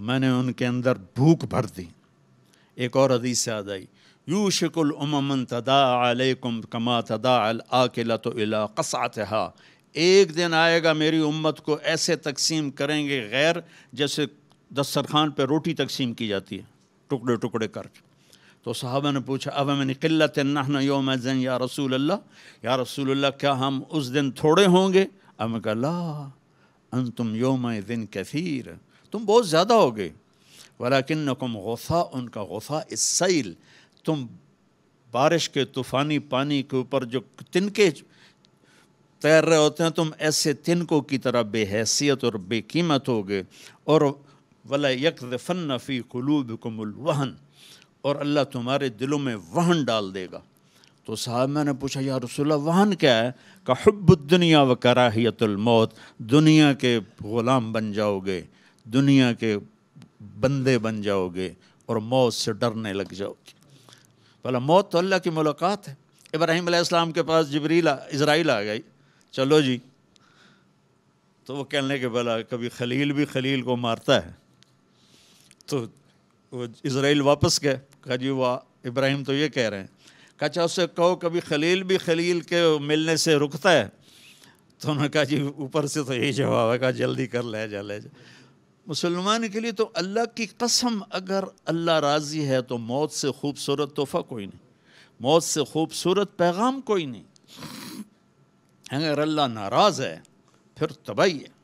میں نے ان کے اندر بھوک بھر دی۔ ایک اور حدیث یاد آئی، یوشک الامم تداعی علیکم کما تداعی الآکلۃ الی قصعتہا، ایک دن آئے گا میری امت کو ایسے تقسیم کریں گے غیر جیسے دسترخوان پہ روٹی تقسیم کی جاتی ہے ٹکڑے ٹکڑے کر کے۔ تو صحابہ نے پوچھا اب من قلت نحن یومئذ یا رسول اللہ، یا رسول اللہ کیا ہم اس دن تھوڑے ہوں گے؟ اب میں کہا لا انتم یومئذ کثیر، تم بہت زیادہ ہوگے، ولکنکم غثاء، ان کا غثاء السیل، تم بارش کے طوفانی پانی کے اوپر جو تنکے تیر رہے ہوتے ہیں، تم ایسے تنکوں کی طرح بے حیثیت اور بے قیمت ہوگے، اور ولا یقذفن فی قلوبکم الوہن، اور اللہ تمہارے دلوں میں وہن ڈال دے گا۔ تو صحابہ نے پوچھا یا رسول اللہ وہن کیا ہے؟ کہ حب الدنیا و کراہیت الموت، دنیا کے غلام بن جاؤ گے، دنیا کے بندے بن جاؤ گے، اور موت سے ڈرنے لگ جاؤ گے۔ بھلا موت تو اللہ کی ملاقات ہے۔ ابراہیم علیہ السلام کے پاس جبریل اسرائیل آ گئی، چلو جی، تو وہ کہنے کہ بھلا کبھی خلیل بھی خلیل کو مارتا ہے، تو وہ اسرائیل واپس گئے، کہا جی وہ ابراہیم تو یہ کہہ رہے ہیں، کہا اچھا اس سے کہو کبھی خلیل بھی خلیل کے ملنے سے رکتا ہے؟ تو انہوں نے کہا جی اوپر سے تو یہی جواب ہے، کہا جلدی کر لے جا لے جا۔ مسلمان کے لیے تو اللہ کی قسم اگر اللہ راضی ہے تو موت سے خوبصورت تحفہ کوئی نہیں، موت سے خوبصورت پیغام کوئی نہیں۔ اگر اللہ ناراض ہے پھر تباہی ہے۔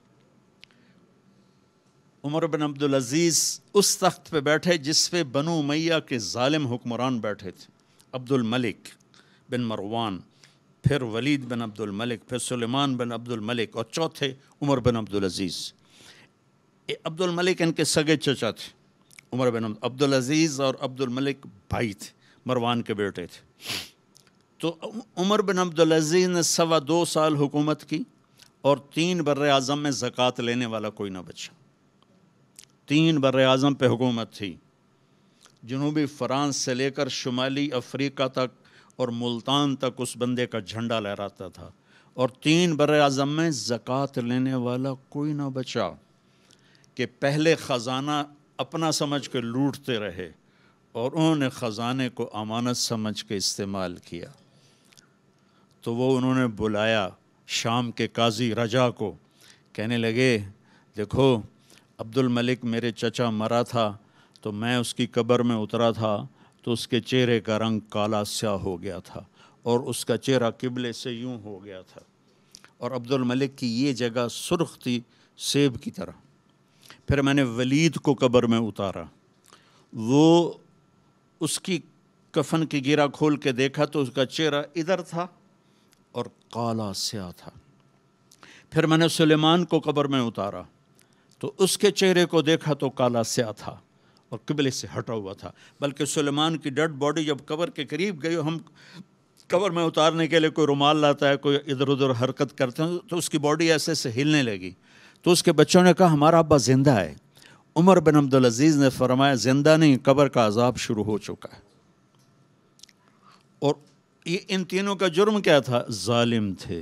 عمر بن عبدالعزیز اس تخت پہ بیٹھے جس پہ بنو امیہ کے ظالم حکمران بیٹھے تھے، عبد الملک بن مروان، پھر ولید بن عبد الملک، پھر سلیمان بن عبد الملک، اور چوتھے عمر بن عبدالعزیز۔ عبد الملک ان کے سگے چچا تھے، عمر بن عبد العزیز اور عبد الملک بھائی تھے، مروان کے بیٹے تھے۔ تو عمر بن عبدالعزیز نے سوا دو سال حکومت کی، اور تین بر اعظم میں زکوٰۃ لینے والا کوئی نہ بچا۔ تین بر اعظم پہ حکومت تھی، جنوبی فرانس سے لے کر شمالی افریقہ تک اور ملتان تک اس بندے کا جھنڈا لہراتا تھا، اور تین بر اعظم میں زکوٰۃ لینے والا کوئی نہ بچا، کہ پہلے خزانہ اپنا سمجھ کے لوٹتے رہے، اور انہوں نے خزانے کو امانت سمجھ کے استعمال کیا۔ تو وہ انہوں نے بلایا شام کے قاضی رجا کو، کہنے لگے دیکھو عبد الملک میرے چچا مرا تھا تو میں اس کی قبر میں اترا تھا تو اس کے چہرے کا رنگ کالا سیاہ ہو گیا تھا، اور اس کا چہرہ قبلے سے یوں ہو گیا تھا، اور عبد الملک کی یہ جگہ سرخ تھی سیب کی طرح۔ پھر میں نے ولید کو قبر میں اتارا، وہ اس کی کفن کی گیرا کھول کے دیکھا تو اس کا چہرہ ادھر تھا اور کالا سیاہ تھا۔ پھر میں نے سلیمان کو قبر میں اتارا تو اس کے چہرے کو دیکھا تو کالا سیاہ تھا اور قبلے سے ہٹا ہوا تھا، بلکہ سلیمان کی ڈیڈ باڈی جب قبر کے قریب گئی، ہم قبر میں اتارنے کے لیے کوئی رومال لاتا ہے، کوئی ادھر ادھر حرکت کرتے ہیں تو اس کی باڈی ایسے سے ہلنے لگی، تو اس کے بچوں نے کہا ہمارا ابا زندہ ہے۔ عمر بن عبدالعزیز نے فرمایا زندہ نہیں، قبر کا عذاب شروع ہو چکا ہے۔ اور یہ ان تینوں کا جرم کیا تھا؟ ظالم تھے،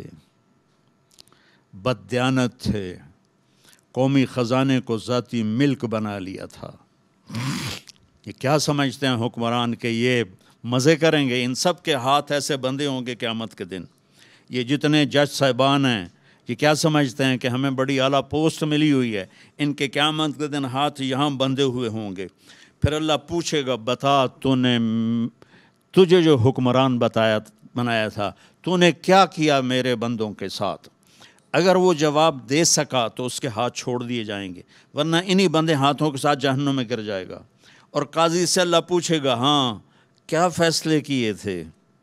بددیانت تھے، قومی خزانے کو ذاتی ملک بنا لیا تھا۔ یہ کیا سمجھتے ہیں حکمران کہ یہ مزے کریں گے؟ ان سب کے ہاتھ ایسے بندھے ہوں گے قیامت کے دن۔ یہ جتنے جج صاحبان ہیں یہ کیا سمجھتے ہیں کہ ہمیں بڑی اعلیٰ پوسٹ ملی ہوئی ہے؟ ان کے قیامت کے دن ہاتھ یہاں بندھے ہوئے ہوں گے۔ پھر اللہ پوچھے گا بتا تو نے تجھے جو حکمران بتایا بنایا تھا تو نے کیا کیا میرے بندوں کے ساتھ؟ اگر وہ جواب دے سکا تو اس کے ہاتھ چھوڑ دیے جائیں گے، ورنہ انہی بندے ہاتھوں کے ساتھ جہنم میں گر جائے گا۔ اور قاضی سے اللہ پوچھے گا ہاں کیا فیصلے کیے تھے،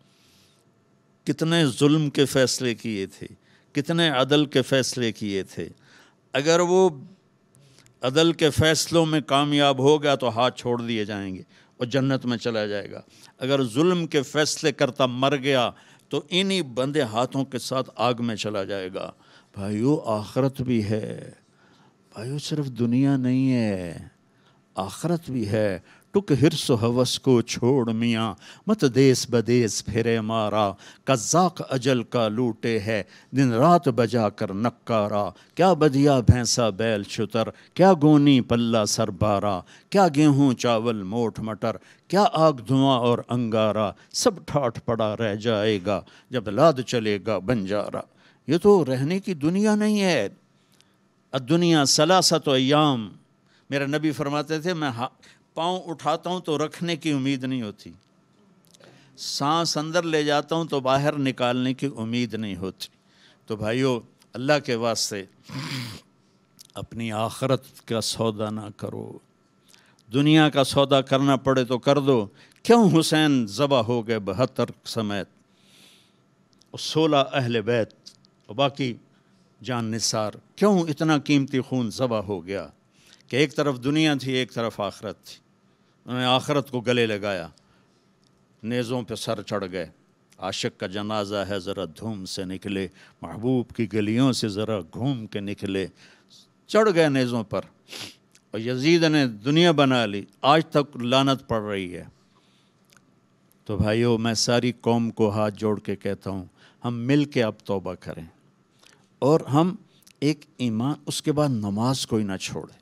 کتنے ظلم کے فیصلے کیے تھے، کتنے عدل کے فیصلے کیے تھے؟ اگر وہ عدل کے فیصلوں میں کامیاب ہو گیا تو ہاتھ چھوڑ دیے جائیں گے اور جنت میں چلا جائے گا۔ اگر ظلم کے فیصلے کرتا مر گیا تو انہی بندے ہاتھوں کے ساتھ آگ میں چلا جائے گا۔ بھائیو آخرت بھی ہے، بھائیو صرف دنیا نہیں ہے، آخرت بھی ہے۔ टुक हिर्स हवस को छोड़ मियाँ, मत देस बदेस फिरे मारा, कज़ाक अजल का लूटे है दिन रात बजा कर नक्कारा। क्या बधिया भैंसा बैल शुतर, क्या गोनी पल्ला सरबारा, क्या गेहूँ चावल मोठ मटर, क्या आग धुआं और अंगारा, सब ठाठ पड़ा रह जाएगा जब लाद चलेगा बंजारा। ये तो रहने की दुनिया नहीं है। दुनिया सलासत अय्याम, मेरा नबी फरमाते थे मैं पाँव उठाता हूँ तो रखने की उम्मीद नहीं होती, सांस अंदर ले जाता हूँ तो बाहर निकालने की उम्मीद नहीं होती। तो भाइयों, अल्लाह के वास्ते अपनी आखरत का सौदा ना करो, दुनिया का सौदा करना पड़े तो कर दो। क्यों हुसैन ज़बा हो गए बहत्तर समेत, और सोलह अहले बैत और बाकी जान निसार, क्यों इतना कीमती खून ज़बा हो गया कि एक तरफ दुनिया थी एक तरफ आखरत थी। उन्होंने आखरत को गले लगाया, नेज़ों पे सर चढ़ गए। आशिक का जनाजा है ज़रा धूम से निकले, महबूब की गलियों से ज़रा घूम के निकले, चढ़ गए नेज़ों पर। और यजीद ने दुनिया बना ली, आज तक लानत पड़ रही है। तो भाइयों, मैं सारी कौम को हाथ जोड़ के कहता हूँ, हम मिल के अब तौबा करें और हम एक ईमान, उसके बाद नमाज को ही ना छोड़ें,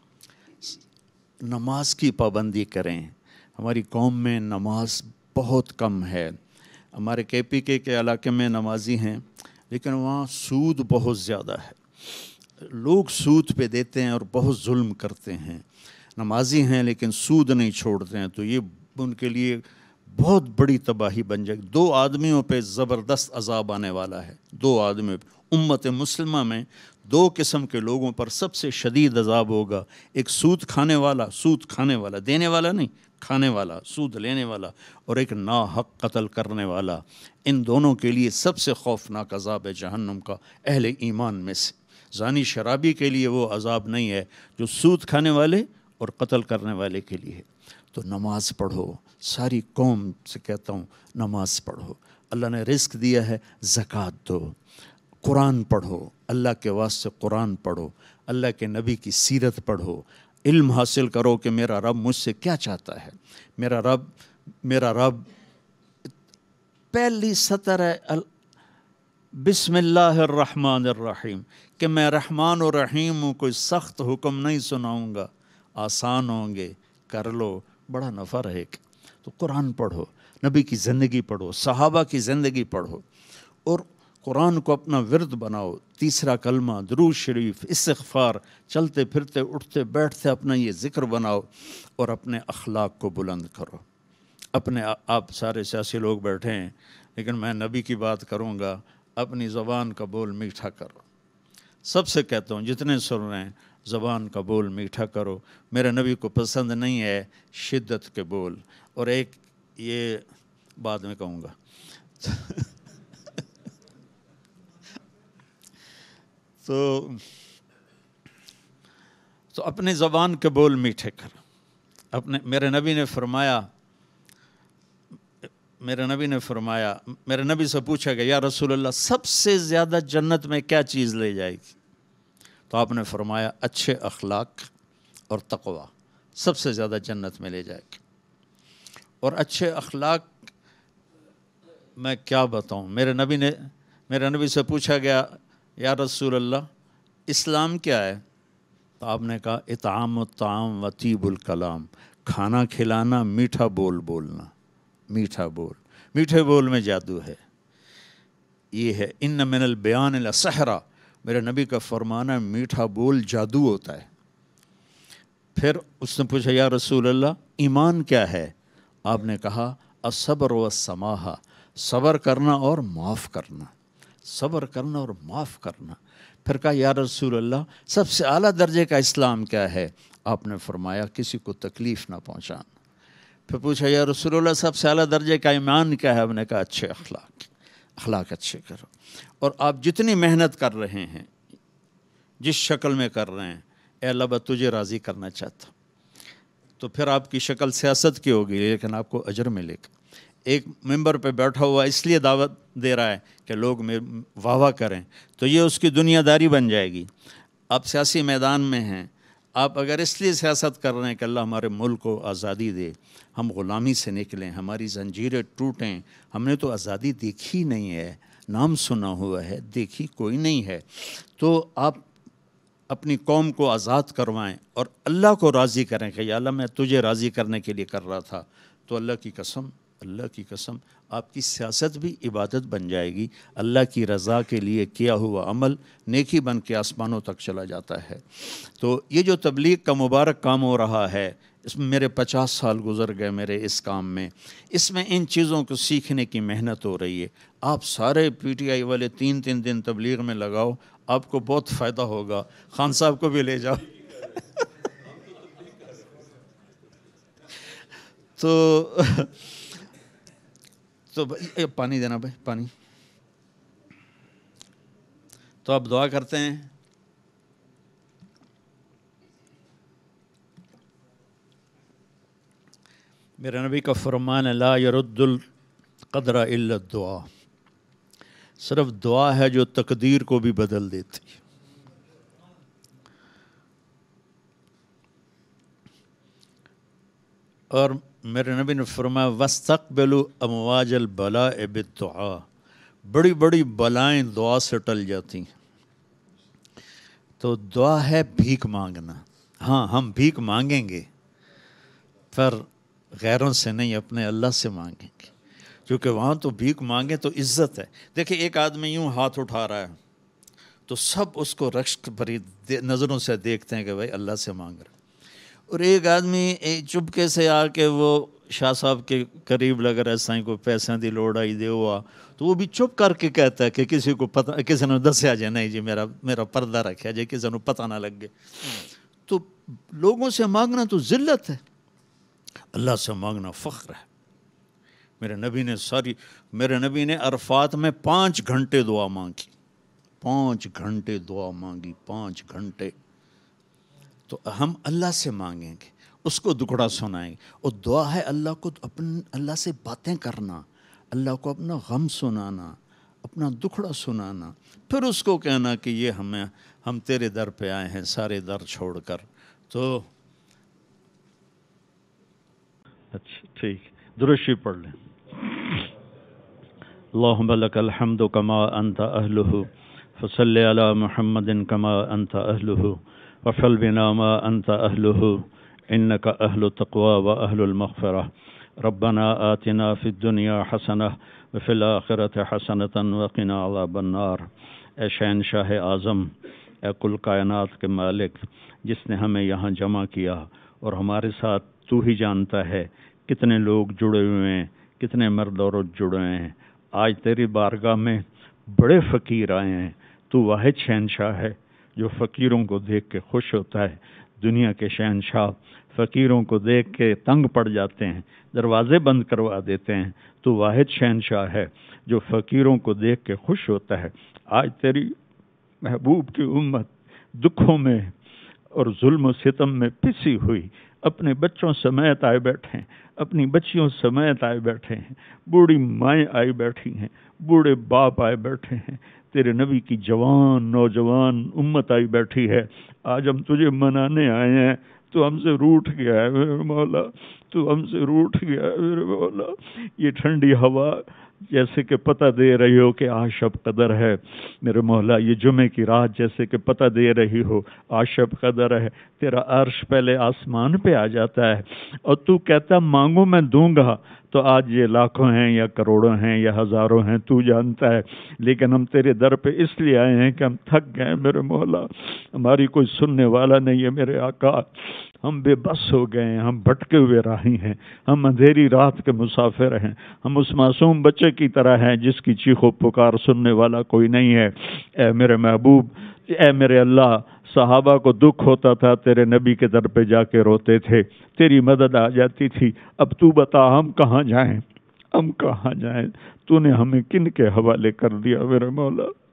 नमाज की पाबंदी करें। हमारी कौम में नमाज बहुत कम है। हमारे के पी के के इलाके में नमाजी हैं, लेकिन वहाँ सूद बहुत ज़्यादा है, लोग सूद पे देते हैं और बहुत जुल्म करते हैं। नमाजी हैं लेकिन सूद नहीं छोड़ते हैं, तो ये उनके लिए बहुत बड़ी तबाही बन जाएगी। दो आदमियों पे ज़बरदस्त अजाब आने वाला है, दो आदमियों पे। उम्मत मुस्लिमा में दो किस्म के लोगों पर सबसे शदीद अजाब होगा, एक सूद खाने वाला, सूद खाने वाला, देने वाला नहीं, खाने वाला, सूद लेने वाला, और एक नाहक कत्ल करने वाला। इन दोनों के लिए सबसे खौफनाक अजाब है जहन्नुम का, अहले ईमान में से। ज़ानी शराबी के लिए वो अजाब नहीं है जो सूद खाने वाले और कत्ल करने वाले के लिए है। तो नमाज पढ़ो, सारी कौम से कहता हूँ नमाज पढ़ो। अल्लाह ने रिस्क दिया है, ज़कात दो, कुरान पढ़ो, अल्लाह के वास्ते कुरान पढ़ो, अल्लाह के नबी की सीरत पढ़ो, इल्म हासिल करो कि मेरा रब मुझसे क्या चाहता है। मेरा रब मेरा रब पहली सतर है बिस्मिल्लाहिर्रहमानिर्रहीम, कि मैं रहमान और रहीम हूँ, कोई सख्त हुक्म नहीं सुनाऊँगा, आसान होंगे, कर लो, बड़ा नफ़ा रहेगा। तो कुरान पढ़ो, नबी की ज़िंदगी पढ़ो, सहाबा की ज़िंदगी पढ़ो, और कुरान को अपना विर्द बनाओ। तीसरा कलमा, दुरूद शरीफ, इस्तिग़फ़ार, चलते फिरते उठते बैठते अपना ये ज़िक्र बनाओ, और अपने अखलाक को बुलंद करो। अपने आप सारे सियासी लोग बैठे हैं, लेकिन मैं नबी की बात करूँगा, अपनी ज़बान का बोल मीठा करो। सबसे कहता हूँ जितने सुन रहे हैं, ज़बान का बोल मीठा करो। मेरे नबी को पसंद नहीं है शिद्दत के बोल। और एक ये बाद में कहूँगा तो तो अपनी ज़बान के बोल मीठे करो। अपने मेरे नबी ने फरमाया मेरे नबी ने फरमाया मेरे नबी से पूछा गया, या रसूल अल्लाह, सबसे ज़्यादा जन्नत में क्या चीज़ ले जाएगी? तो आपने फरमाया, अच्छे अखलाक और तक़वा सबसे ज़्यादा जन्नत में ले जाएगी। और अच्छे अखलाक मैं क्या बताऊँ, मेरे नबी ने मेरे नबी से पूछा गया, या रसूल अल्लाह, इस्लाम क्या है? तो आपने कहा, इताम ताम वतीबुल कलाम, खाना खिलाना, मीठा बोल बोलना, मीठा बोल। मीठे बोल में जादू है। ये है इन्न मिनल बयान ला सहरा, मेरे नबी का फरमाना, मीठा बोल जादू होता है। फिर उसने पूछा, या रसूल अल्लाह, ईमान क्या है? आपने कहा, असब्र व समाहा, सब्र करना और माफ़ करना, सब्र करना और माफ़ करना। फिर कहा, या रसूल अल्लाह, सबसे आला दर्जे का इस्लाम क्या है? आपने फरमाया, किसी को तकलीफ़ ना पहुँचाना। फिर पूछा, या रसूल अल्लाह, सबसे आला दर्जे का ईमान क्या है? आपने कहा, अच्छे अखलाक, अखलाक अच्छे करो। और आप जितनी मेहनत कर रहे हैं, जिस शक्ल में कर रहे हैं, ए अल्लाह, मैं तुझे राज़ी करना चाहता, तो फिर आपकी शक्ल सियासत की होगी, लेकिन आपको अजर मिलेगा। एक मिंबर पे बैठा हुआ इसलिए दावत दे रहा है कि लोग मेरे वाह वाह करें, तो ये उसकी दुनियादारी बन जाएगी। आप सियासी मैदान में हैं, آپ اگر اس لیے سیاست کر رہے ہیں کہ اللہ ہمارے ملک کو آزادی دے، ہم غلامی سے نکلیں، ہماری زنجیریں ٹوٹیں، ہم نے تو آزادی دیکھی نہیں ہے، نام سنا ہوا ہے، دیکھی کوئی نہیں ہے، تو آپ اپنی قوم کو آزاد کروائیں اور اللہ کو راضی کریں کہ یا اللہ میں تجھے راضی کرنے کے لیے کر رہا تھا، تو اللہ کی قسم اللہ کی قسم آپ کی سیاست بھی عبادت بن جائے گی، اللہ کی رضا کے لیے کیا ہوا عمل نیکی بن کے آسمانوں تک چلا جاتا ہے۔ تو یہ جو تبلیغ کا مبارک کام ہو رہا ہے، اس میں میرے پچاس سال گزر گئے میرے اس کام میں، اس میں ان چیزوں کو سیکھنے کی محنت ہو رہی ہے۔ آپ سارے پی ٹی آئی والے تین تین دن تبلیغ میں لگاؤ، آپ کو بہت فائدہ ہوگا، خان صاحب کو بھی لے جاؤ۔ تو تو پانی دینا بھائی، پانی۔ تو آپ دعا کرتے ہیں، میرے نبی کا فرمان ہے لا يرد القدر الا الدعاء، صرف دعا ہے جو تقدیر کو بھی بدل دیتی ہے۔ اور میرے نبی نے فرمایا وَاسْتَقْبِلُوا أَمْوَاجَ الْبَلَاءِ بِالدُّعَاء، بڑی بڑی بلائیں دعا سے ٹل جاتی ہیں۔ تو دعا ہے بھیک مانگنا، ہاں ہم بھیک مانگیں گے پر غیروں سے نہیں، اپنے اللہ سے مانگیں گے، کیونکہ وہاں تو بھیک مانگیں تو عزت ہے۔ دیکھیں ایک آدمی یوں ہاتھ اٹھا رہا ہے تو سب اس کو رشک بھری نظروں سے دیکھتے ہیں کہ بھائی اللہ سے مانگ رہا ہے، اور ایک آدمی چپکے سے آ کے وہ شاہ صاحب کے قریب لگ رہا ہے، سائیں کو پیسوں دی لوڑ آئی دے ہوا، تو وہ بھی چپ کر کے کہتا ہے کہ کسی کو پتہ، کسی نے دسیا جائے نہیں جی میرا میرا پردہ رکھا جائے، کسی نے پتہ نہ لگ گے۔ تو لوگوں سے مانگنا تو ذلت ہے، اللہ سے مانگنا فخر ہے۔ میرے نبی نے ساری میرے نبی نے عرفات میں پانچ گھنٹے دعا مانگی، پانچ گھنٹے دعا مانگی، پانچ گھنٹے۔ تو ہم اللہ سے مانگیں گے، اس کو دکھڑا سنائیں گے، اور دعا ہے اللہ کو اپن اللہ سے باتیں کرنا، اللہ کو اپنا غم سنانا، اپنا دکھڑا سنانا، پھر اس کو کہنا کہ یہ ہمیں ہم تیرے در پہ آئے ہیں سارے در چھوڑ کر۔ تو اچھا ٹھیک، درشی پڑھ لیں۔ اللہم لک الحمد کما انت اہلہ فصلی علی محمد کما انت اہلہ وفعل بنا ما انت اہلہ انک اہل التقوی و اہل المغفرہ ربنا آتنا فی الدنیا حسنہ وفی الآخرۃ حسنۃ وقنا عذاب النار۔ اے شہنشاہ اعظم، اے کل کائنات کے مالک، جس نے ہمیں یہاں جمع کیا، اور ہمارے ساتھ تو ہی جانتا ہے کتنے لوگ جڑے ہوئے ہیں، کتنے مرد عورت جڑے ہیں۔ آج تیری بارگاہ میں بڑے فقیر آئے ہیں، تو واحد شہنشاہ ہے جو فقیروں کو دیکھ کے خوش ہوتا ہے۔ دنیا کے شہنشاہ فقیروں کو دیکھ کے تنگ پڑ جاتے ہیں، دروازے بند کروا دیتے ہیں، تو واحد شہنشاہ ہے جو فقیروں کو دیکھ کے خوش ہوتا ہے۔ آج تیری محبوب کی امت دکھوں میں اور ظلم و ستم میں پسی ہوئی اپنے بچوں سمیت آئے بیٹھے ہیں، اپنی بچیوں سمیت آئے بیٹھے ہیں، بوڑھی مائیں آئی بیٹھی ہیں، بوڑھے باپ آئے بیٹھے ہیں، تیرے نبی کی جوان نوجوان امت آئی بیٹھی ہے۔ آج ہم تجھے منانے آئے ہیں، تو ہم سے روٹھ گیا ہے میرے مولا، تو ہم سے روٹھ گیا ہے میرے مولا۔ یہ ٹھنڈی ہوا جیسے کہ پتہ دے رہی ہو کہ آج شب قدر ہے میرے مولا، یہ جمعے کی رات جیسے کہ پتہ دے رہی ہو آج شب قدر ہے، تیرا عرش پہلے آسمان پہ آ جاتا ہے اور تو کہتا مانگو میں دوں گا، تو آج یہ لاکھوں ہیں یا کروڑوں ہیں یا ہزاروں ہیں تو جانتا ہے، لیکن ہم تیرے در پہ اس لیے آئے ہیں کہ ہم تھک گئے میرے مولا، ہماری کوئی سننے والا نہیں ہے میرے آقا، ہم بے بس ہو گئے ہیں، ہم بھٹکے ہوئے راہی ہیں، ہم اندھیری رات کے مسافر ہیں، ہم اس معصوم بچے کی طرح ہیں جس کی چیخ و پکار سننے والا کوئی نہیں ہے۔ اے میرے محبوب، اے میرے اللہ، صحابہ کو دکھ ہوتا تھا تیرے نبی کے در پہ جا کے روتے تھے، تیری مدد آ جاتی تھی۔ اب تو بتا ہم کہاں جائیں، ہم کہاں جائیں، تو نے ہمیں کن کے حوالے کر دیا میرے مولا؟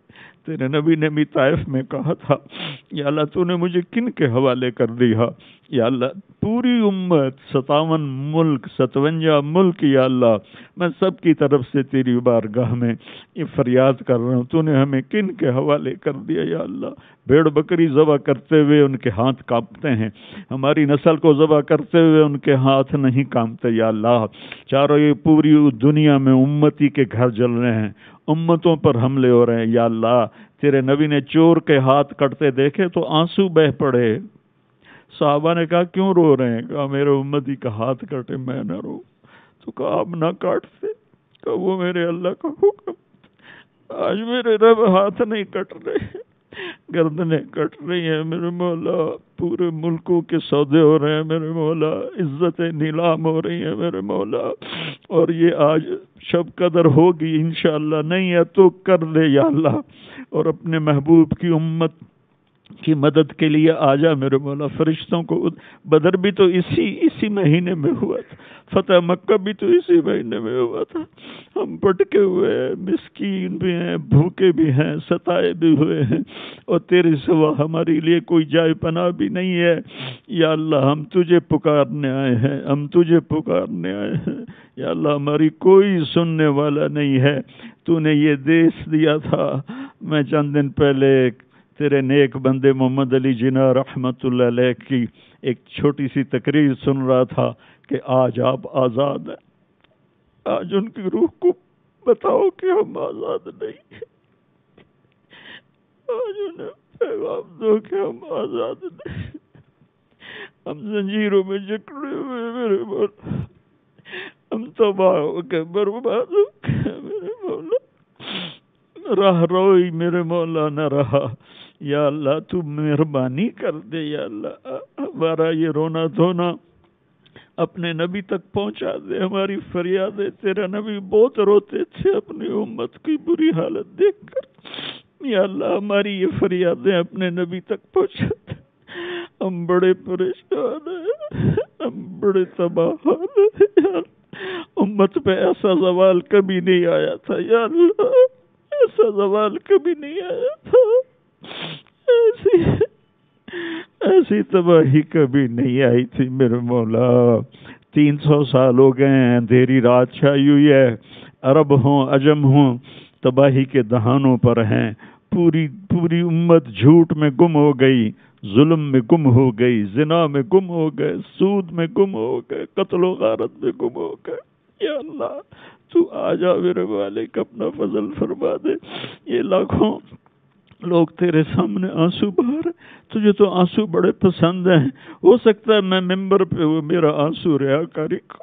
تیرے نبی نے بھی طائف میں کہا تھا یا اللہ تو نے مجھے کن کے حوالے کر دیا؟ یا اللہ پوری امت، ستاون ملک، ستونجا ملک، یا اللہ میں سب کی طرف سے تیری بارگاہ میں یہ فریاد کر رہا ہوں، تو نے ہمیں کن کے حوالے کر دیا؟ یا اللہ بھیڑ بکری ذبح کرتے ہوئے ان کے ہاتھ کانپتے ہیں، ہماری نسل کو ذبح کرتے ہوئے ان کے ہاتھ نہیں کانپتے۔ یا اللہ چاروں یہ پوری دنیا میں امتی کے گھر جل رہے ہیں، امتوں پر حملے ہو رہے ہیں۔ یا اللہ تیرے نبی نے چور کے ہاتھ کٹتے دیکھے تو آنسو بہ پڑے، صحابہ نے کہا کیوں رو رہے ہیں؟ کہا میرے امتی کا ہاتھ کٹے میں نہ رو۔ تو کہا آپ نہ کاٹتے؟ کہا وہ میرے اللہ کا حکم، آج میرے رب ہاتھ نہیں کٹ رہے، گردنیں کٹ رہی ہیں میرے مولا، پورے ملکوں کے سودے ہو رہے ہیں میرے مولا، عزتیں نیلام ہو رہی ہیں میرے مولا، اور یہ آج شب قدر ہوگی انشاءاللہ، نہیں ہے تو کر دے یا اللہ، اور اپنے محبوب کی امت کی مدد کے لیے آ جا میرے مولا۔ فرشتوں کو بدر بھی تو اسی اسی مہینے میں ہوا تھا، فتح مکہ بھی تو اسی مہینے میں ہوا تھا، ہم بٹکے ہوئے ہیں، مسکین بھی ہیں، بھوکے بھی ہیں، ستائے بھی ہوئے ہیں، اور تیرے سوا ہمارے لیے کوئی جائے پناہ بھی نہیں ہے۔ یا اللہ ہم تجھے پکارنے آئے ہیں، ہم تجھے پکارنے آئے ہیں یا اللہ، ہماری کوئی سننے والا نہیں ہے۔ تو نے یہ دیش دیا تھا، میں چند دن پہلے تیرے نیک بندے محمد علی جناح رحمت اللہ علیہ کی ایک چھوٹی سی تقریر سن رہا تھا کہ آج آپ آزاد ہیں، آج ان کی روح کو بتاؤ کہ ہم آزاد نہیں ہیں، آج انہیں پیغام دو کہ ہم آزاد نہیں، ہم زنجیروں میں جکڑے ہوئے میرے مولا، ہم تباہ ہو کے برباد ہو کے میرے مولا، راہ روئی میرے مولا نہ رہا۔ یا اللہ تو مہربانی کر دے یا اللہ، ہمارا یہ رونا دھونا اپنے نبی تک پہنچا دے، ہماری فریادیں، تیرا نبی بہت روتے تھے اپنی امت کی بری حالت دیکھ کر، یا اللہ ہماری یہ فریادیں اپنے نبی تک پہنچا دے، ہم بڑے پریشان ہیں، ہم بڑے تباہ ہیں یا اللہ، امت پہ ایسا زوال کبھی نہیں آیا تھا یا اللہ، ایسا زوال کبھی نہیں آیا تھا، ایسی ایسی تباہی کبھی نہیں آئی تھی میرے مولا۔ تین سو سال ہو گئے ہیں، اندھیری رات چھائی ہوئی ہے، عرب ہوں عجم ہوں تباہی کے دہانوں پر ہیں، پوری پوری امت جھوٹ میں گم ہو گئی، ظلم میں گم ہو گئی، زنا میں گم ہو گئے، سود میں گم ہو گئے، قتل و غارت میں گم ہو گئے۔ یا اللہ تو آ جا میرے مالک، اپنا فضل فرما دے، یہ لاکھوں لوگ تیرے سامنے آنسو بہا رہے، تجھے تو آنسو بڑے پسند ہیں، ہو سکتا ہے میں ممبر پہ وہ میرا آنسو ریا کاری کو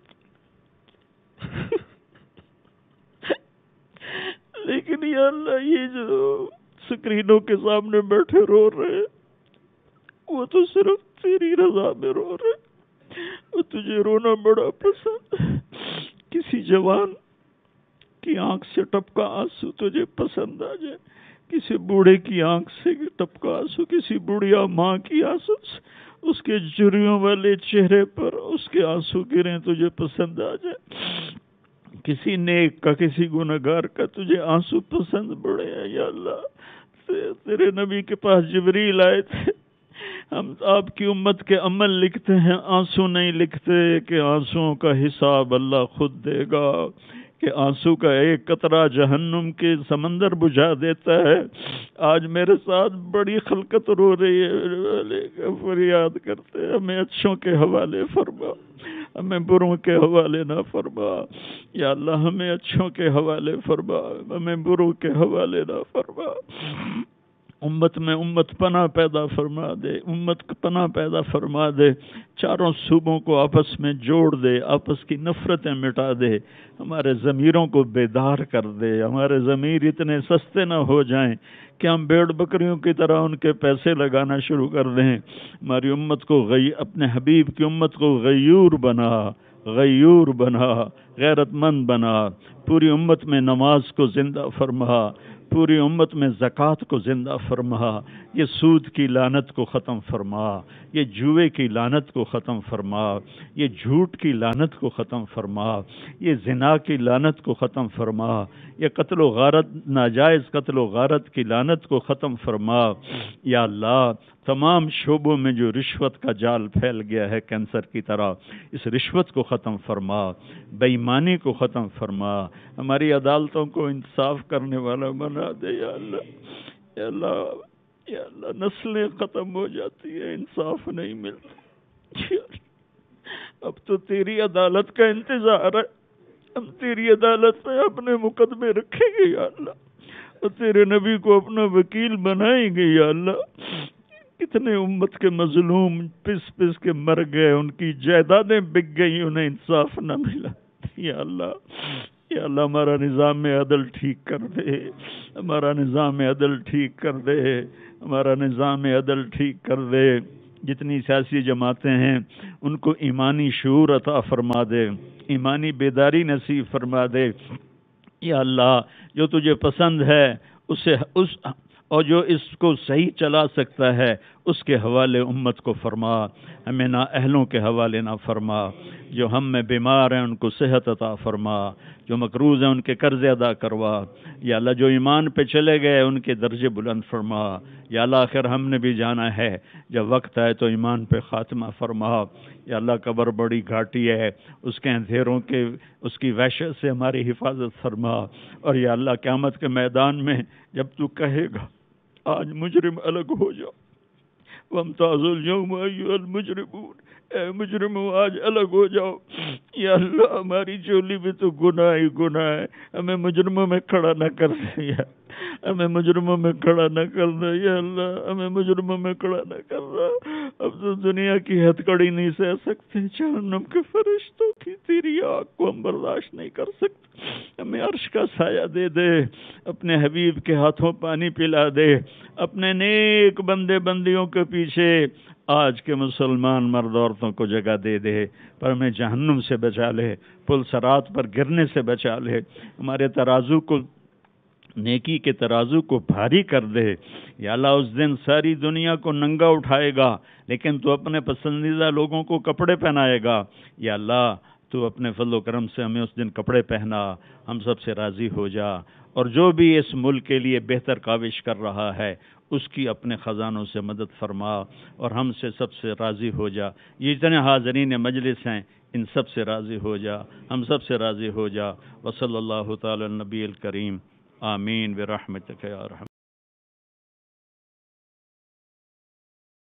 لیکن یا اللہ یہ جو سکرینوں کے سامنے بیٹھے رو رہے وہ تو صرف تیری رضا میں رو رہے، وہ تجھے رونا بڑا پسند ہے۔ کسی جوان کی آنکھ سے ٹپکا آنسو تجھے پسند آ جائے، کسی بوڑھے کی آنکھ سے ٹپکا آنسو، کسی بڑھیا ماں کی آنسو، اس کے جریوں والے چہرے پر اس کے آنسو گریں تجھے پسند آ جائے، کسی نیک کا کسی گنہگار کا تجھے آنسو پسند بڑے ہیں یا اللہ۔ تیرے نبی کے پاس جبریل آئے تھے، ہم آپ کی امت کے عمل لکھتے ہیں، آنسو نہیں لکھتے کہ آنسوؤں کا حساب اللہ خود دے گا، کہ آنسو کا ایک قطرہ جہنم کے سمندر بجھا دیتا ہے۔ آج میرے ساتھ بڑی خلقت رو رہی ہے، میرے والے کا فریاد کرتے، ہمیں اچھوں کے حوالے فرما، ہمیں بروں کے حوالے نہ فرما یا اللہ، ہمیں اچھوں کے حوالے فرما، ہمیں بروں کے حوالے نہ فرما۔ امت میں امت پناہ پیدا فرما دے، امت پناہ پیدا فرما دے، چاروں صوبوں کو آپس میں جوڑ دے، آپس کی نفرتیں مٹا دے، ہمارے ضمیروں کو بیدار کر دے، ہمارے ضمیر اتنے سستے نہ ہو جائیں کہ ہم بھیڑ بکریوں کی طرح ان کے پیسے لگانا شروع کر دیں۔ ہماری امت کو غی اپنے حبیب کی امت کو غیور بنا، غیور بنا، غیرت مند بنا، پوری امت میں نماز کو زندہ فرما، پوری امت میں زکوٰۃ کو زندہ فرما، یہ سود کی لعنت کو ختم فرما، یہ جوئے کی لعنت کو ختم فرما، یہ جھوٹ کی لعنت کو ختم فرما، یہ زنا کی لعنت کو ختم فرما، یہ قتل و غارت، ناجائز قتل و غارت کی لعنت کو ختم فرما۔ یا اللہ تمام شعبوں میں جو رشوت کا جال پھیل گیا ہے کینسر کی طرح، اس رشوت کو ختم فرما، بے ایمانی کو ختم فرما، ہماری عدالتوں کو انصاف کرنے والا بنا دے یا اللہ۔ یا اللہ یا اللہ نسلیں ختم ہو جاتی ہیں، انصاف نہیں ملتا۔ اب تو تیری عدالت کا انتظار ہے، ہم تیری عدالت میں اپنے مقدمے رکھیں گے یا اللہ، اور تیرے نبی کو اپنا وکیل بنائیں گے یا اللہ۔ کتنے امت کے مظلوم پس پس کے مر گئے، ان کی جائیدادیں بک گئی، انہیں انصاف نہ ملا۔ یا اللہ یا اللہ ہمارا نظام عدل ٹھیک کر دے، ہمارا نظام عدل ٹھیک کر دے، ہمارا نظام عدل ٹھیک کر دے۔ جتنی سیاسی جماعتیں ہیں ان کو ایمانی شعور عطا فرما دے، ایمانی بیداری نصیب فرما دے۔ یا اللہ جو تجھے پسند ہے اسے اس اور جو اس کو صحیح چلا سکتا ہے اس کے حوالے امت کو فرما، ہمیں نا اہلوں کے حوالے نہ فرما۔ جو ہم میں بیمار ہیں ان کو صحت عطا فرما، جو مقروض ہیں ان کے قرض ادا کروا۔ یا اللہ جو ایمان پہ چلے گئے ان کے درجے بلند فرما۔ یا اللہ آخر ہم نے بھی جانا ہے، جب وقت آئے تو ایمان پہ خاتمہ فرما۔ یا اللہ قبر بڑی گھاٹی ہے، اس کے اندھیروں کے اس کی وحشت سے ہماری حفاظت فرما۔ اور یا اللہ قیامت کے میدان میں جب تو کہے گا آج مجرم الگ ہو جاؤ، وَامْتَازُوا الْيَوْمَ أَيُّهَا الْمُجْرِمُونَ، اے مجرموں آج الگ ہو جاؤ۔ یا اللہ ہماری چولی میں تو گناہ ہی گناہ ہے، ہمیں مجرموں میں کھڑا نہ کر دے، یا ہمیں مجرموں میں کھڑا نہ کر دے۔ یا اللہ ہمیں مجرموں میں کھڑا نہ کر دے۔ اب تو دنیا کی ہتھ کڑی نہیں سہ سکتے، جہنم کے فرشتوں کی تیری آگ کو ہم برداشت نہیں کر سکتے۔ ہمیں عرش کا سایہ دے دے، اپنے حبیب کے ہاتھوں پانی پلا دے، اپنے نیک بندے بندیوں کے پیچھے آج کے مسلمان مرد عورتوں کو جگہ دے دے، پر ہمیں جہنم سے بچا لے، پل صراط پر گرنے سے بچا لے، ہمارے ترازو کو نیکی کے ترازو کو بھاری کر دے۔ یا اللہ اس دن ساری دنیا کو ننگا اٹھائے گا لیکن تو اپنے پسندیدہ لوگوں کو کپڑے پہنائے گا۔ یا اللہ تو اپنے فضل و کرم سے ہمیں اس دن کپڑے پہنا، ہم سب سے راضی ہو جا، اور جو بھی اس ملک کے لیے بہتر کاوش کر رہا ہے اس کی اپنے خزانوں سے مدد فرما، اور ہم سے سب سے راضی ہو جا۔ یہ جتنے حاضرین مجلس ہیں ان سب سے راضی ہو جا، ہم سب سے راضی ہو جا۔ وصلی اللہ تعالی النبی الکریم، آمین برحمتک یا ارحم۔